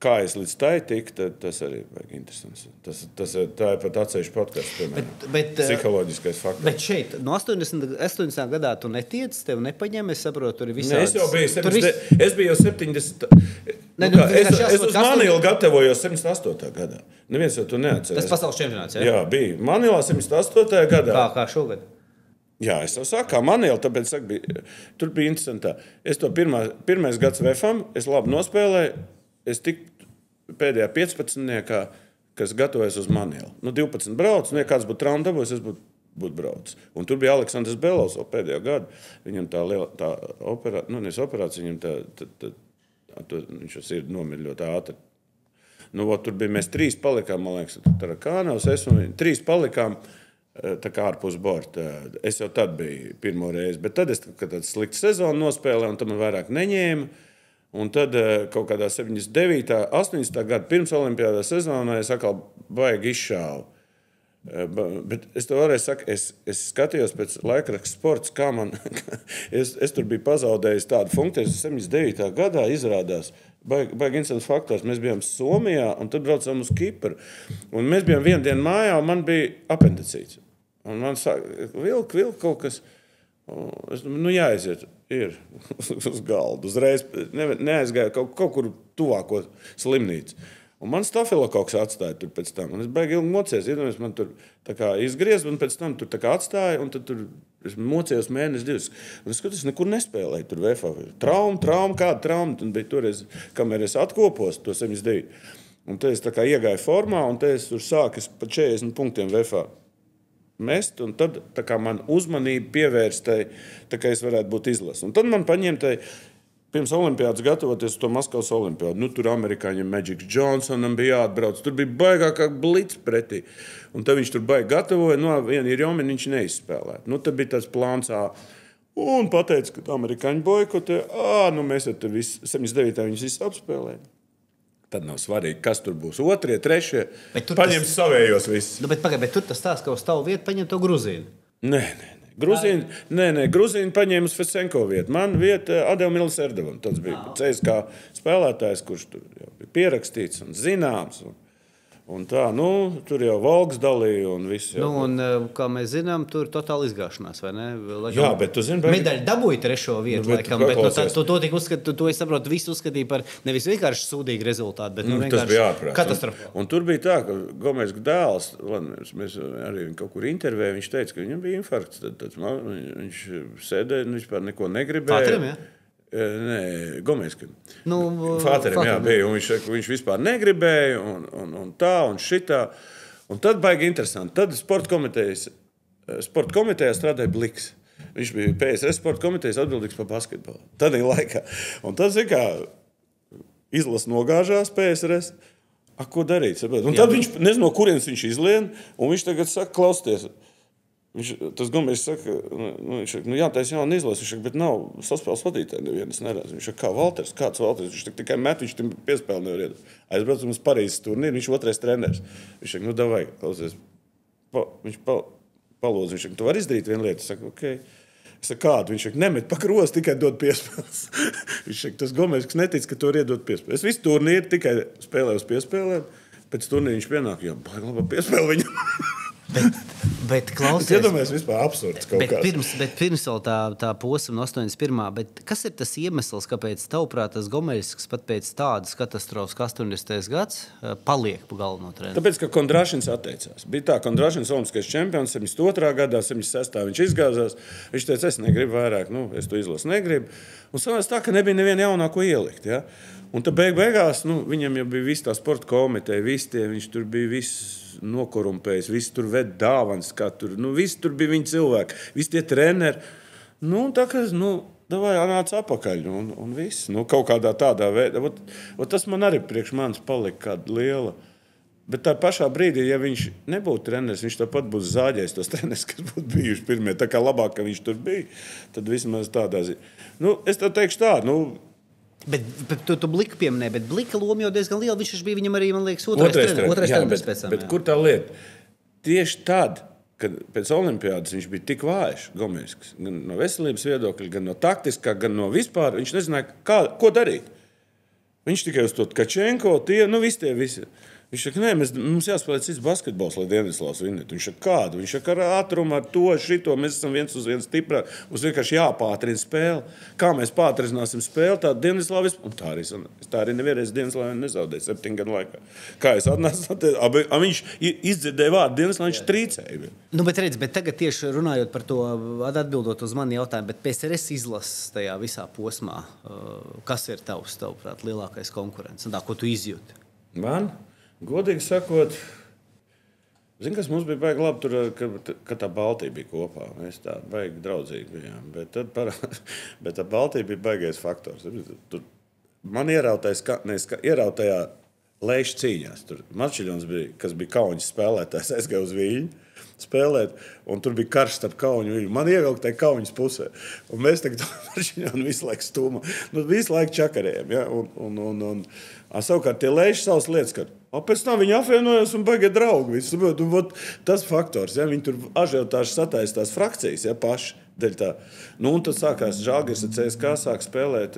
kā es līdz tai tiku, tad tas arī ir interesants. Tas, tas, tā ir pat atsevišķi podcasts, piemēram. Bet, bet, psiholoģiskais faktors. Bet šeit, no astoņdesmit gadā tu netiec, tev nepaņem, es saprotu, tur ir visādas... Ne, es jau biju, septiņdesmit, vis... es biju jau septiņdesmit... Ne, nu, kā, es, jāsot, es uz Manilu gatavojos septiņdesmit astotajā gadā. Neviens jau to neatceras. Tas pasaules čempionāts, jā? Jā, bija. Manilā septiņdesmit astotajā gadā. Kā, kā šogad? Jā, es jau saku, kā Manila, tāpēc saku, bija, tur bija interesantā. Es to pirmā, pirmais gads vefam, es labi nospēlēju, es tik pēdējā piecpadsmitniekā, kas gatavojas uz Manilu. Nu, divpadsmit brauc, nu, ja kāds būtu trauma dabūs, es būtu, būtu braucis. Un tur bija Aleksandrs Belovs vēl pēdējo gadu. Viņam tā liela, tā operācija, nu, nes operācija, viņam tā, tā, tā, tā viņš jau sirdi nomira ļoti ātri. Nu, ot, tur bija, mēs trīs palikām, man liekas, tur Tarakānavs, es un viņi, trīs palikām, tā kā ārpus borta. Es jau tad biju pirmo reizi, bet tad es, kad tāds slikts sezonu nospēlēju, un tad man vairāk neņēma. Un tad kaut kādā septiņdesmit devītā, astoņdesmitā gada pirms olimpiādā sezonā es atkal baigi izšāvu. Bet es to vēlreiz saku, es, es skatījos pēc laikraksta sports, kā man, es, es tur biju pazaudējis tādu funkciju, septiņdesmit devītā gadā izrādās, baigi, baigi interesants faktors, mēs bijām Somijā un tad braucām uz Kipru. Un mēs bijām vienu dienu mājā un man bija apendicīts. Un man saka, vilk, vilk kaut kas, es, nu jāaiziet. Ir uz galdu. Uzreiz ne, neaizgāju kaut, kaut kur tuvāko slimnīcu. Un man stafilokoks atstāja tur pēc tam. Un es baigi ilgi mocījos. Iedomājos, man tur tā kā izgriez, un pēc tam tur tā kā atstāja, un tad tur es mocījos mēnesi divas. Un es skatos, nekur nespēlēju tur V F A. Trauma, trauma, kāda trauma. Un bija toreiz, kamēr es atkopos to septiņdesmit deviņi. Un te es tā kā iegāju formā, un te es tur sāku pa četrdesmit punktiem V F A. Mest, un tad tā kā man uzmanība pievērstai, tā kā es varētu būt izlases. Un tad man paņemtai, pirms olimpiādas gatavoties to Maskavas olimpiādu, nu tur amerikāņiem Magic Johnsonam bija jāatbrauc, tur bija baigākā blitz pretī. Un tad viņš tur baigi gatavoja, nu viena ir jomini, viņš neizspēlēt. Nu tad bija tāds plāns A. Un pateica, ka amerikāņi boikotē, ā, nu mēs jau te visi, septiņdesmit devītā viņus visus apspēlējam. Tad nav svarīgi, kas tur būs. Otrie, trešie, paņems tas... savējos visus. Nu, bet, pagaid, bet tur tas tās, ka uz tavu vietu paņem to Gruzīnu. Nē, nē, nē. Gruzīnu, nē, nē, Gruzīnu paņēma uz Fesenko vietu. Man vieta Adel Milserdevam. Tas bija C S K spēlētājs, kurš tur jau bija pierakstīts un zināms. Un, un tā, nu, tur jau Volks dalīja un viss. Jau... Nu, un, kā mēs zinām, tur totāli izgāšanās, vai ne? Laikam, jā, bet tu zini... Bet... Medaļu dabūja trešo vietu, nu, bet, laikam, bet nu, tā, tu to tik uzskati, tu to, es saprotu, visu uzskatīja par nevis vienkārši sūdīgu rezultātu, bet nu, nu, vienkārši katastrofāli. Un, un tur bija tā, ka Gomes dēls, mēs, mēs arī kaut kur intervējām, viņš teica, ka viņam bija infarkts, tad, tad man, viņš sēdēja, viņš vispār neko negribēja. Fāterim, ja? Nē, Gomeskam. Nu, Fāterim, jā, bija, un viņš, viņš vispār negribēja, un, un, un tā, un šitā. Un tad baigi interesanti. Tad sporta komitejas, sporta komitejā strādāja Bliks. Viņš bija P S R sporta komitejas atbildīgs par basketbolu. Tad ir laikā. Un tad, zin kā, izlas nogāžās P S R S. A, ko darīt? Un tad viņš, nezinu, no kurienes viņš izlien, un viņš tagad saka, klausties. Viņš, tas Gomes saka, nu, viņš saka, nu jā, tā es jaunu izlasu, viņš saka, bet nav saspēles vadītāji nevienas neredz. Viņš saka, kā Valters, kāds Valters, viņš tikai met, viņš tim piespēli nevar iedot. Aizbraucam uz Parīzes turnīru, viņš otrais treneris. Viņš saka, nu davai, klausies, pa, viņš pa, palūdz, viņš saka, tu vari izdarīt vienu lietu? Es saku, okei. Okay. Es saku, kādu? Viņš saka, nemet pa krostu, tikai dod piespēles. Viņš saka, tas Gomes, kas netic, ka tu vari iedot piespēles. Es visu turnīru tikai spēlēju uz piespēlēm, pēc turnīru viņš pienāk, jā, baigi labā piespēle viņam. Bet, bet klausies, iedomājies vispār absurds kaut bet kāds. Pirms, bet pirms vēl tā, tā posma no astoņdesmit pirmā. Bet kas ir tas iemesls, kāpēc tavuprāt tas Gomeļskis pat pēc tādas katastrofas, kā astoņdesmitais gads, paliek pa galveno treneri? Tāpēc, ka Kondrašins atteicās. Bija tā, Kondrašins olimpiskais čempions, septiņdesmit otrā gadā, septiņdesmit sestā viņš izgāzās. Viņš teica, es negribu vairāk, nu, es to izlasu negribu. Un sanās tā, ka nebija neviena jaunāko ielikt, ja? Un tad beig beigās, nu, viņam jau bija viss tā sporta komiteja, visi tie, viņš tur bija viss nokorumpējis, visi tur ved dāvans, kā tur, nu, visi tur bija viņi cilvēki, visi tie treneri. Nu, tā kā, nu, davai nāca apakaļ, un, un viss, nu, kaut kādā tādā veidā. Ot, ot tas man arī priekš manis palika kāda liela. Bet tā pašā brīdī, ja viņš nebūtu treneris, viņš tāpat būtu zāģējis tos treneris, kas būtu bijuši pirmie. Tā kā labāk, ka viņš tur bija, tad vismaz tādā ziņā. Nu, es tā teikšu tā, nu, Bet, bet tu, tu Bliku pieminēji, bet Blika loma jau diezgan liela. Viņš bija viņam arī, man liekas, otrais, otrais treneris. Otrais treneris pēc tam. Bet kur tā lieta? Tieši tad, kad pēc olimpiādas viņš bija tik vājš, Gomeskis, gan no veselības viedokļa, gan no taktiskā, gan no vispār, viņš nezināja, kā, ko darīt. viņš tikai uz to Tkačenko, tie, nu visi tie visi. Viņš saka, nē, mēs, mums jāspēlē cits basketbols, lai Dienvidslāvs vinnētu. Viņš saka, kādu? Viņš saka, ar ātrumu, ar to, šito, mēs esam viens uz viens stiprāk. Mums vienkārši jāpātrina spēle. Kā mēs pātrināsim spēli, tā Dienvidslāvis, un tā arī, tā arī nevienreiz Dienvidslāvi nezaudēja septiņu gadu laikā. Kā es atnācu, viņš izdzirdēja vārdu Dienvidslāvi, viņš trīcēja. Nu, bet redz, bet tagad tieši runājot par to, atbildot uz mani jautājumu, bet P S R S izlases tajā visā posmā, kas ir tavs, tavuprāt, lielākais konkurents? Un tā, ko tu izjūti? Man? Godīgi sakot, zini, kas mums bija baigi labi, tur, ka, ka tā Baltija bija kopā. Mēs tā baigi draudzīgi bijām. Bet, tad par, bet tā Baltija bija baigais faktors. Tur man ierautājā, ierautājā Leiša cīņās. Tur Marčiļons bija, kas bija Kauņas spēlētājs, aizgāja uz Viļņu spēlēt, un tur bija karš starp Kauņu Viļņu. Man ievilka tai Kauņas pusē. Un mēs tagad Marčiļonu visu laiku stūma. Nu, visu laiku čakarējam. Ja? Un, un, un, un, un savukārt tie Leiši savas lietas, ka a, pēc tam viņi apvienojās un baigie draugi. Visu, un, un, tas faktors, ja? Viņi tur ažiotāši sataisa tās frakcijas, ja, paši. Dēļ tā. Nu, un tad sākās Žalgiris ar C S K sāk spēlēt,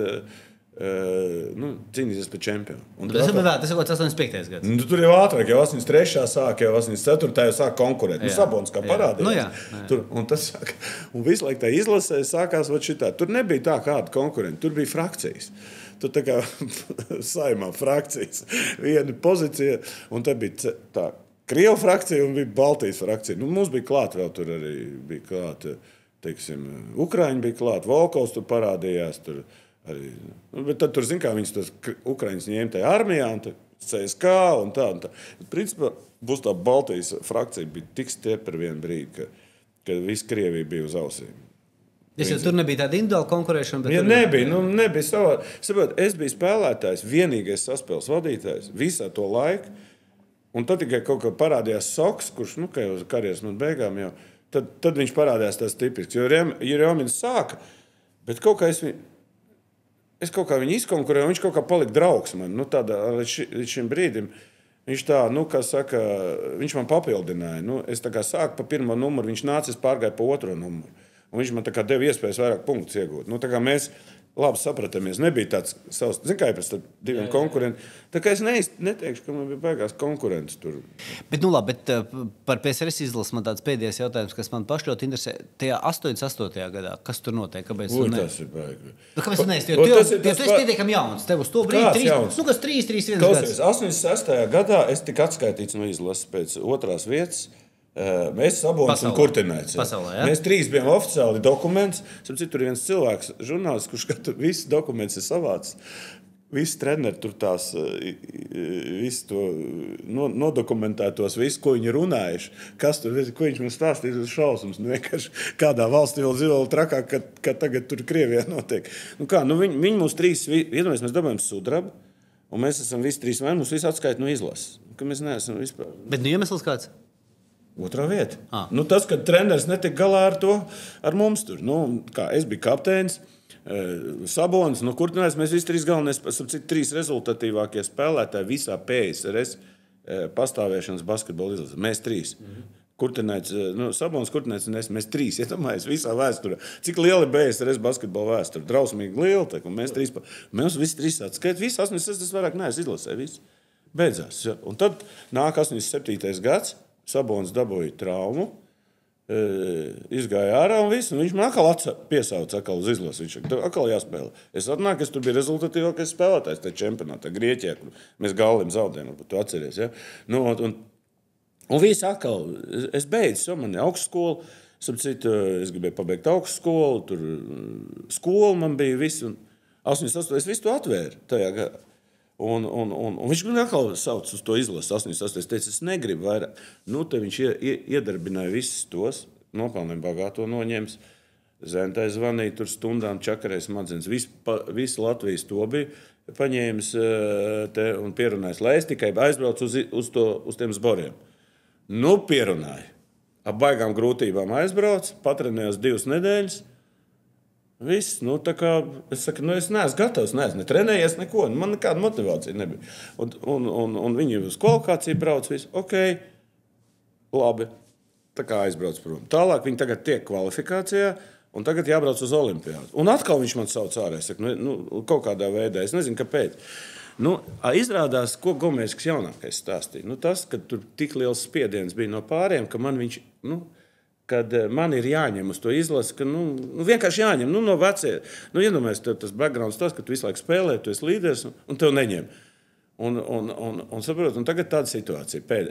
uh, nu, cīnīties par čempionu. Tas ir vēl, tas ir kaut kas astoņdesmit piektais gads. Nu, tur jau ātrāk, jau astoņdesmit trešā sāk, jau astoņdesmit ceturtā jau sāk konkurēt. Nu, Sabons kā parādījās. Nu, jā, jā. Tur, un tas sāk, un visu laiku tā izlasē sākās vat šitā. Tur nebija tā kāda konkurenta, tur bija frakcijas. Tur tā kā saimā frakcijas. Viena pozīcija, un tā bija tā Krievu frakcija un bija Baltijas frakcija. Nu, mums bija klāt vēl tur arī bija klāt, teiksim, Ukraiņi bija klāt, Volkovs tur parādījās, tur arī, nu, bet tad tur, zin kā, viņas tos Ukraiņas ņēma tajā armijā, un tā C S K un tā, un tā. Principā, būs tā Baltijas frakcija bija tik stiepra vienu brīdi, ka, ka viss Krievija bija uz ausīm. Es jau tur nebija tāda individuāla konkurēšana, bet... Ja nebija, nu, nebija savā... Saprot, es biju spēlētājs, vienīgais saspēles vadītājs visā to laiku, un tad tikai kaut kā parādījās Soks, kurš, nu, kā jau karjeras man beigām jau, tad, tad viņš parādījās tās tipisks, jo Jeromins sāka, bet kaut kā es viņu... Es kaut kā viņu izkonkurēju, un viņš kaut kā palika draugs man. Nu, tādā, līdz, ši, līdz šim brīdim viņš tā, nu, kā saka, viņš man papildināja. Nu, es tā kā sāku pa pirmo numuru, viņš nāca, es pārgāju pa otro numuru. Un viņš man tā kā deva iespējas vairāk punktus iegūt. Nu, tā kā mēs labi sapratamies, nebija tāds savs, zin kā, pēc diviem konkurentiem. Tā kā es neist, neteikšu, ka man bija baigās konkurents tur. Bet, nu labi, bet uh, par P S R S izlases man tāds pēdējais jautājums, kas man paši ļoti interesē. Tajā astoņdesmit astotajā gadā, kas tur notiek? Kāpēc Ur, tu ne? tas ir baigi. Nu, kāpēc tu neesi? Jo tu, jo, jo tu esi pietiekami jauns. Tev uz to brīdi trīs, nu, kas trīs, trīs, viens gads. astoņdesmit sestajā gadā es tika atskaitīts no izlases pēc otrās vietas. Mēs Sabons un Kurtināts. Ja? Mēs trīs bijām oficiāli dokuments. Sapcīt, tur ir viens cilvēks, žurnālists, kurš katru visu dokumentus ir savāds. Visi treneri tur tās, visu to nodokumentētos, visu, ko viņi runājuši. Kas tur, ko viņš man stāstīja uz šausmas. Nu, vienkārši kādā valstī vēl dzīvo trakāk, ka, ka tagad tur Krievijā notiek. Nu kā, nu viņi, viņi mūs trīs, iedomājamies, mēs dabājam sudrabu, un mēs esam visi trīs, vai mums visi atskaita no izlases. Ka mēs neesam vispār. Bet nu iemesls kāds? Otrā vieta. Ah. Nu, tas, ka treneris netika galā ar to, ar mums tur. Nu, kā, es biju kapteinis, Sabons, nu, Kurtināts, mēs visi trīs galvenais, cik trīs rezultatīvākie spēlētāji visā P S R S pastāvēšanas basketbola izlasē. Mēs trīs. Mm-hmm. Kurtināts, nu, Sabons, Kurtināts un es, mēs trīs, iedomājies, visā vēsturē. Cik liela ir B S R S basketbola vēsture? Drausmīgi liela, tā, un mēs trīs, mēs visi trīs atskait, visi astoņdesmit sestais vairāk neesmu izlasē, visi. Beidzās. Ja? Un tad nāk astoņdesmit septītais gads, Sabons dabūja traumu, e, izgāja ārā un viss, un viņš man atkal piesauca atkal uz izlasi. Viņš atkal jāspēlē. Es atnāku, es tur biju rezultatīvākais spēlētājs tajā čempionātā, Grieķijā, kur mēs Gallim zaudējām, tu atceries, ja? Nu, un, un, un viss atkal, es beidzu, jo man ir augstskola, citu, es gribēju pabeigt augstskolu, tur skola man bija, viss, un astoņdesmit astoņi, es visu to atvēru tajā gadā. Un, un, un, un viņš man atkal sauc uz to izlasi astoņdesmit astoņi. Es teicu, es negribu vairāk. Nu, te viņš iedarbināja visus tos, nopelniem bagāto noņems. Zentai zvanīja, tur stundām čakarēja smadzenes. Visu, visu Latvijas to bija paņēmis te un pierunājis, lai es tikai aizbraucu uz, uz, to, uz tiem zboriem. Nu, pierunāja. Ap baigām grūtībām aizbrauc, patrenējos divas nedēļas. Viss, nu, tā kā, es saku, nu, es neesmu gatavs, neesmu ne trenējies, neko, man nekāda motivācija nebija. Un, un, un, un viņi uz kvalifikāciju brauc, viss, ok, labi, tā kā aizbrauc prom. Tālāk viņi tagad tiek kvalifikācijā, un tagad jābrauc uz olimpiādu. Un atkal viņš man sauc ārā, es saku, nu, nu, kaut kādā veidā, es nezinu, kāpēc. Nu, izrādās, ko Gomēsks jaunākais stāstīja. Nu, tas, ka tur tik liels spiediens bija no pāriem, ka man viņš, nu, kad man ir jāņem uz to izlasi, ka, nu, nu vienkārši jāņem, nu, no vecie. Nu, iedomājies, tev tas backgrounds tas, ka tu visu laiku spēlē, tu esi līderis un, un tev neņem. Un, un, un, un, saprot, un tagad tāda situācija. Pēd,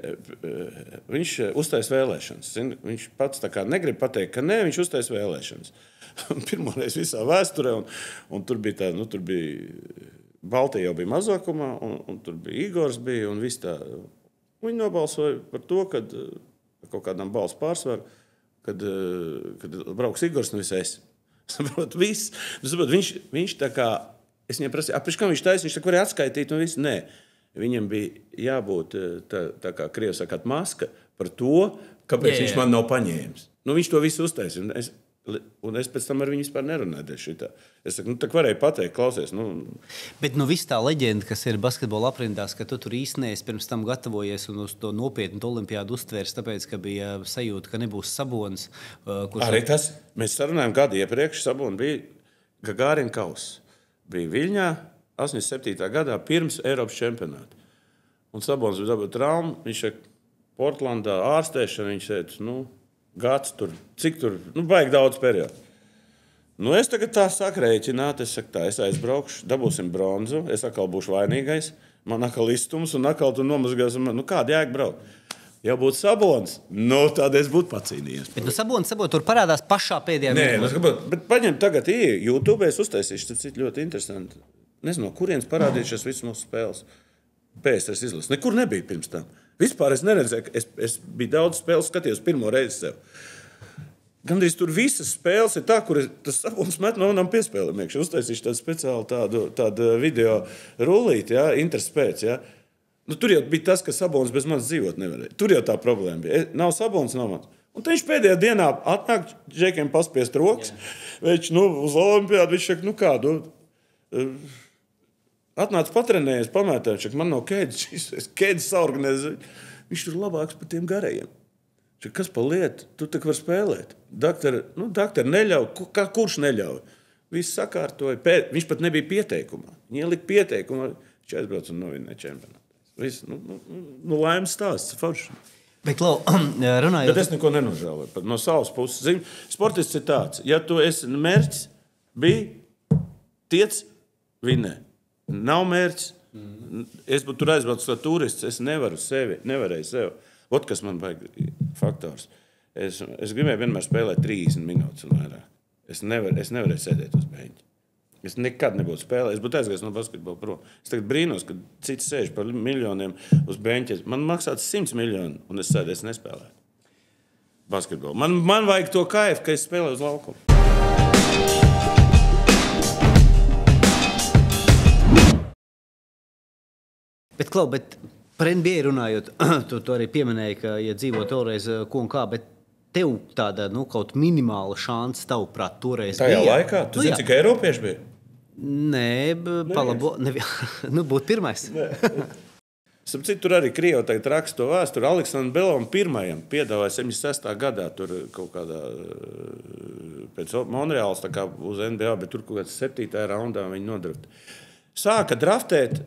viņš uztais vēlēšanas. Zin? Viņš pats tā kā negrib pateikt, ka nē, viņš uztais vēlēšanas. Pirmoreiz visā vēsturē, un, un tur bija tā, nu, tur bija, Baltija jau bija mazākumā, un, un tur bija Igors bija, un viss tā. Viņi nobalsoja par to, kad kaut kādām balsu pārsvaru, kad, kad brauks Igors, nu viss es. Saprot, viss. Saprot, viņš, viņš tā kā, es viņam prasīju, apēc kā viņš taisa, viņš tā kā varēja atskaitīt un viss. Nē, viņam bija jābūt tā, tā kā Krievi sakāt maska par to, kāpēc jā, jā. Viņš man nav paņēmis. Nu, viņš to visu uztaisīja. Un es, un es pēc tam ar viņu vispār nerunāju dēļ šitā. Es saku, nu, tā varēja pateikt, klausies. Nu. Bet nu viss tā leģenda, kas ir basketbola aprindās, ka tu tur īstenēs pirms tam gatavojies un uz to nopietnu olimpiādu uztvērs, tāpēc, ka bija sajūta, ka nebūs Sabonis. Kurš... Arī tas, mēs sarunājam gadu iepriekš, Sabonis bija Gagārina kauss. Bija Viļņā astoņdesmit septītā gadā pirms Eiropas čempionāta. Un Sabonis bija dabūt traumu, viņš ir Portlandā ārstēšana, viņš teica, nu, gads tur, cik tur, nu, baigi daudz periodu. Nu, es tagad tā saku rēķināt, es saku tā, es aizbraukšu, dabūsim bronzu, es atkal būšu vainīgais, man atkal izstums un atkal tu nomazgās, un man, nu, kāda jēga braukt? Ja būtu Sabonis, nu, tad es būtu pacīnījies. Bet nu, Sabonis, Sabonis tur parādās pašā pēdējā Nē, nu, bet paņem tagad īri, YouTube es uztaisīšu, tas ir ļoti interesanti. Nezinu, no kurienes parādījušies visu mūsu spēles. P S R izlases. Nekur nebija pirms tam. Vispār es neredzēju, es, es biju daudz spēles skatījos pirmo reizi sev. Gandrīz tur visas spēles ir tā, kur es, tas Sabonis met no manām piespēlēm. Uztaisīšu tādu speciālu tādu, tādu video rullīti, ja, interspēc, ja. Nu, tur jau bija tas, ka Sabonis bez manis dzīvot nevarēja. Tur jau tā problēma bija. Nav Sabonis, nav mans. Un viņš pēdējā dienā atnāk džekiem paspiest rokas. Viņš, nu, uz olimpiādu, viņš saka, nu kādu, atnāc patrenējies, pamētā, viņš saka, man nav kēdes, es kēdes saorganizēju. Viņš tur labāks par tiem garajiem. Saka, kas pa lietu? Tu tak var spēlēt. Doktori, nu, doktori neļauj, kā kurš neļauj? Viss sakārtoja. Pē, viņš pat nebija pieteikumā. Viņi ielika pieteikumā, viņš aizbrauc un novinēja čempionātu. Viss, nu, nu, nu laimes stāsts, forši. Bet, Klau, runājot... Bet es neko nenožēloju. No savas puses. Zini, sportists ir tāds. Ja tu esi mērķis, bija, tiec, vinē. Nav mērķis. Es būtu tur aizbraucis kā turists. Es nevaru sevi, nevarēju sevi. Ot, kas man vajag faktors. Es, es gribēju vienmēr spēlēt trīsdesmit minūtes un vairāk. Es, nevar, es nevarēju sēdēt uz beņķa. Es nekad nebūtu spēlējis. Es būtu aizgājis no basketbola prom. Es tagad brīnos, kad cits sēž par miljoniem uz beņķa. Man maksāts simts miljoni, un es sēdēju, es nespēlēju basketbolu. Man, man vajag to kaifu, ka es spēlēju uz laukumu. Bet, Klau, bet par N B A runājot, tu, tu arī pieminēji, ka, ja dzīvo toreiz ko un kā, bet tev tāda, nu, kaut minimāla šansa tavuprāt toreiz Tajā bija. laikā? Tu nu, zini, cik eiropieši bija? Nē, palabo, nevi, nu, būt pirmais. Starp citu, tur arī Krievi tagad raksta to vēsturi. Aleksandram Belovam pirmajam piedāvāja septiņdesmit sestā gadā tur kaut kādā pēc Monreāls tā kā uz N B A, bet tur kaut kāds septītajā raundā viņi nodrafta. Sāka draftēt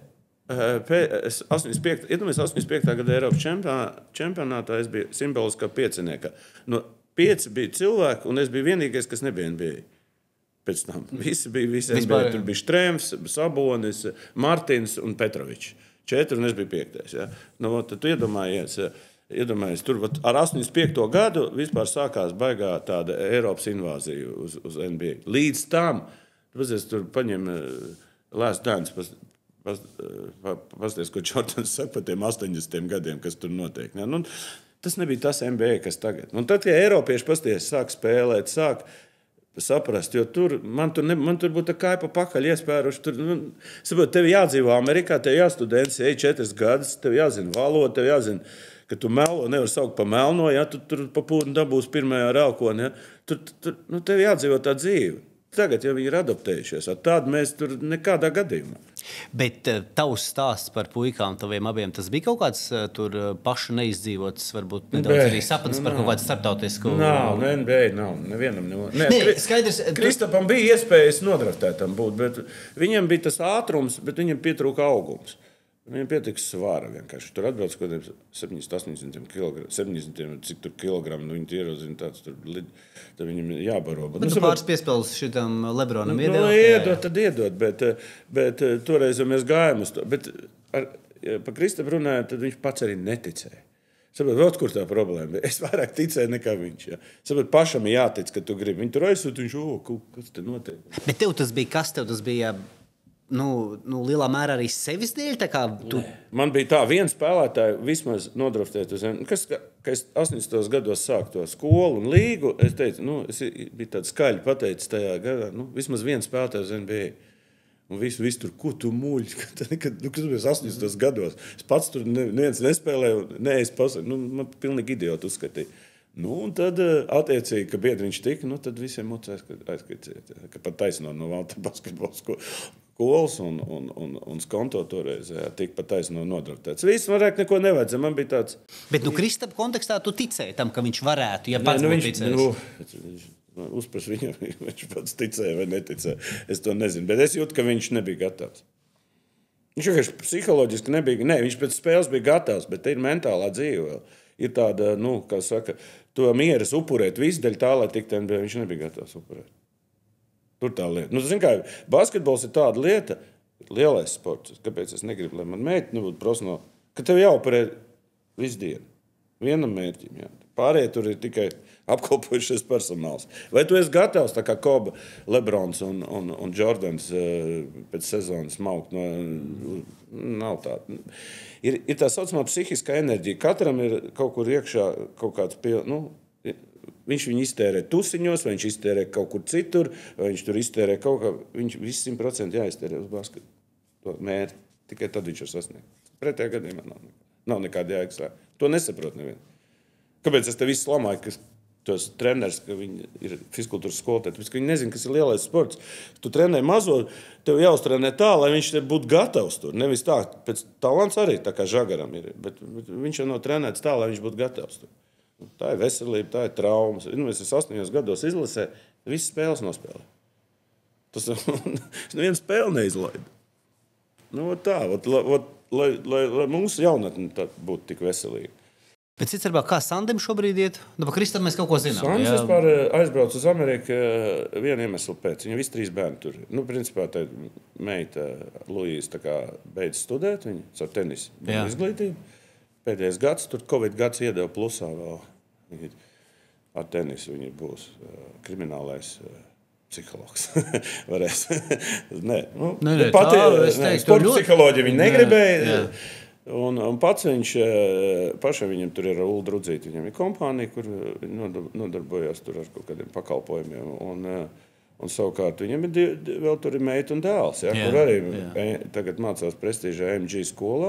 astoņdesmit piektā gada Eiropas čempionātā, es biju simboliskā pieciniekā. No pieci bija cilvēki, un es biju vienīgais, kas nebija N B A. Pēc tam visi bija, visi N B A. Tur bija Štrēms, Sabonis, Martins un Petrovičs. Četri, un es biju piektais. Ja? Nu, tad tu iedomājies, iedomājies tur ar astoņdesmit piekto gadu vispār sākās baigā tāda Eiropas invāzija uz, uz N B A. Līdz tam, pazies, tur paņem Last Dance, pas, pas, pasties, ko Jordans saka par tiem astoņdesmitiem gadiem, kas tur notiek. Ja? Nu, tas nebija tas N B A, kas tagad. Un tad, ja Eiropieši pasties sāk spēlēt, sāk saprast, jo tur, man tur, ne, man tur būtu tā kāja pa pakaļ iespēruši. Tur, nu, saprot, tev jādzīvo Amerikā, tev jāstudē N C A A četras gadus, tev jāzina valoda, tev jāzina, ka tu melo, nevar saukt pa melno, ja tu tur pa pūtni dabūs pirmajā raukonī. Ja? Tur, tur, nu, tev jādzīvo tā dzīve. tagad jau viņi ir adaptējušies. Tādu mēs tur nekādā gadījumā. Bet tavs stāsts par puikām, taviem abiem, tas bija kaut kāds tur pašu neizdzīvots, varbūt nedaudz Bē, arī sapnis par kaut kādu starptautisku... Nav, ne, N B A nav, nevienam nav. Ne, ne, Kri... skaidrs... Kristapam bija iespējas nodraftētam būt, bet viņam bija tas ātrums, bet viņam pietrūka augums. Viņam pietiks svāra vienkārši. Tur atbrauc kaut kādiem septiņdesmit, astoņdesmit kilogramu, septiņdesmit, cik tur kilogramu, nu viņi ierozina tāds, tur, tad viņam jābaro. Bet nu, tu pāris piespēles šitam Lebronam iedod? Nu, iedod, tad iedod, bet, bet toreiz mēs gājām uz to. Bet ar, ja pa Kristapu runājot, tad viņš pats arī neticēja. Saprot, vēl kur tā problēma. Es vairāk ticēju nekā viņš. Ja. Saprot, pašam jātic, ka tu gribi. Viņi tur aizsūt, viņš, o, kas te notiek? Bet tev tas bija, kas tev tas bija... Nu, nu, lielā mērā arī sevis dēļ? Tā kā tu... Man bija tā, viena spēlētāja vismaz nodraftēt uz N B A. Kas, ka es astoņdesmitos gados sāku to skolu un līgu, es teicu, nu, es biju tāda skaļi pateicis tajā gadā, nu, vismaz viena spēlētāja uz N B A. Un visu, visu tur, ko tu muļ, kad, nu, kas bija astoņdesmitos gados. Es pats tur neviens nespēlēju, ne, es pasaku, nu, man pilnīgi idiotu uzskatīja. Nu, un tad, attiecīgi, ka biedriņš tika, nu, tad visiem mucēs aizskaiciet, ka pat taisno no Valta basketbola skolas un, un, un, un skonto toreiz, jā, tika pat taisno nodraftēts. Viss varētu neko nevajadzēja, man bija tāds... Bet, nu, Kristapa kontekstā tu ticēji tam, ka viņš varētu, ja pats Nē, nu, būtu ticējis? Nu, viņš uzpras viņam, viņš pats ticēja vai neticēja, es to nezinu, bet es jūtu, ka viņš nebija gatavs. Viņš vienkārši psiholoģiski nebija, ne, viņš pēc spēles bija gatavs, bet te ir mentālā dzīve vēl. Ir tāda, nu, kā saka, to mieras upurēt visu daļu tā, lai tik ten, bet viņš nebija gatavs upurēt. Tur tā lieta. Nu, zin kā, basketbols ir tāda lieta, lielais sports, kāpēc es negribu, lai man meita nebūtu profesionāli, ka tev jāupurē visu dienu. Vienam mērķim, jā. Pārējie tur ir tikai apkopojušies personāls. Vai tu esi gatavs, tā kā Kobe, Lebrons un, un, un Jordans pēc sezonas maukt? No, nav tā. Ir, ir tā saucamā psihiskā enerģija. Katram ir kaut kur iekšā kaut kāds, pie, nu, viņš viņu iztērē tusiņos, vai viņš iztērē kaut kur citur, vai viņš tur iztērē kaut kā, viņš viss simt procenti jāiztērē uz basketu. To mērķi. Tikai tad viņš var sasniegt. Pretējā gadījumā nav, nav nekāda jēgas. To nesaprot nevienu. Kāpēc es te visu slamāju, ka tos treneris, ka viņi ir fizkultūras skolotāji, tāpēc, ka viņi nezina, kas ir lielais sports. Tu trenē mazo, tev jāuztrenē tā, lai viņš te būtu gatavs tur. Nevis tā, pēc talants arī tā kā Žagaram ir, bet, bet viņš jau nav trenēts tā, lai viņš būtu gatavs tur. Tā ir veselība, tā ir traumas. Nu, es astoņos gados izlasē, visas spēles nospēlē. Tas neviens spēle neizlaida. Nu, tā, ot, ot, lai, lai, lai mūsu jaunatne būtu tik veselīga. Bet cits varbūt, kā Sandem šobrīd iet? Nu, pa Kristapam mēs kaut ko zinām. Sands vispār aizbrauc uz Ameriku vienu iemeslu pēc. Viņa visi trīs bērni tur. Nu, principā, tā meita Luīza tā kā beidz studēt, viņa caur tenisu izglītību. Pēdējais gads, tur Covid gads iedeva plusā vēl. Viņa ar tenisu viņa būs kriminālais psihologs. Varēs. Nē, nu, ne, ne, pati, tā, es teiktu, sporta ļoti... psiholoģija viņa negribēja. Jā, jā. Un, un pats viņš, pašam viņam tur ir Ulu Drudzīti, viņam ir kompānija, kur nodarbojās tur ar kaut kādiem pakalpojumiem. Un, un savukārt viņam ir vēl tur ir meita un dēls, ja, jā, kur arī jā. Tagad mācās prestīžā M G skolā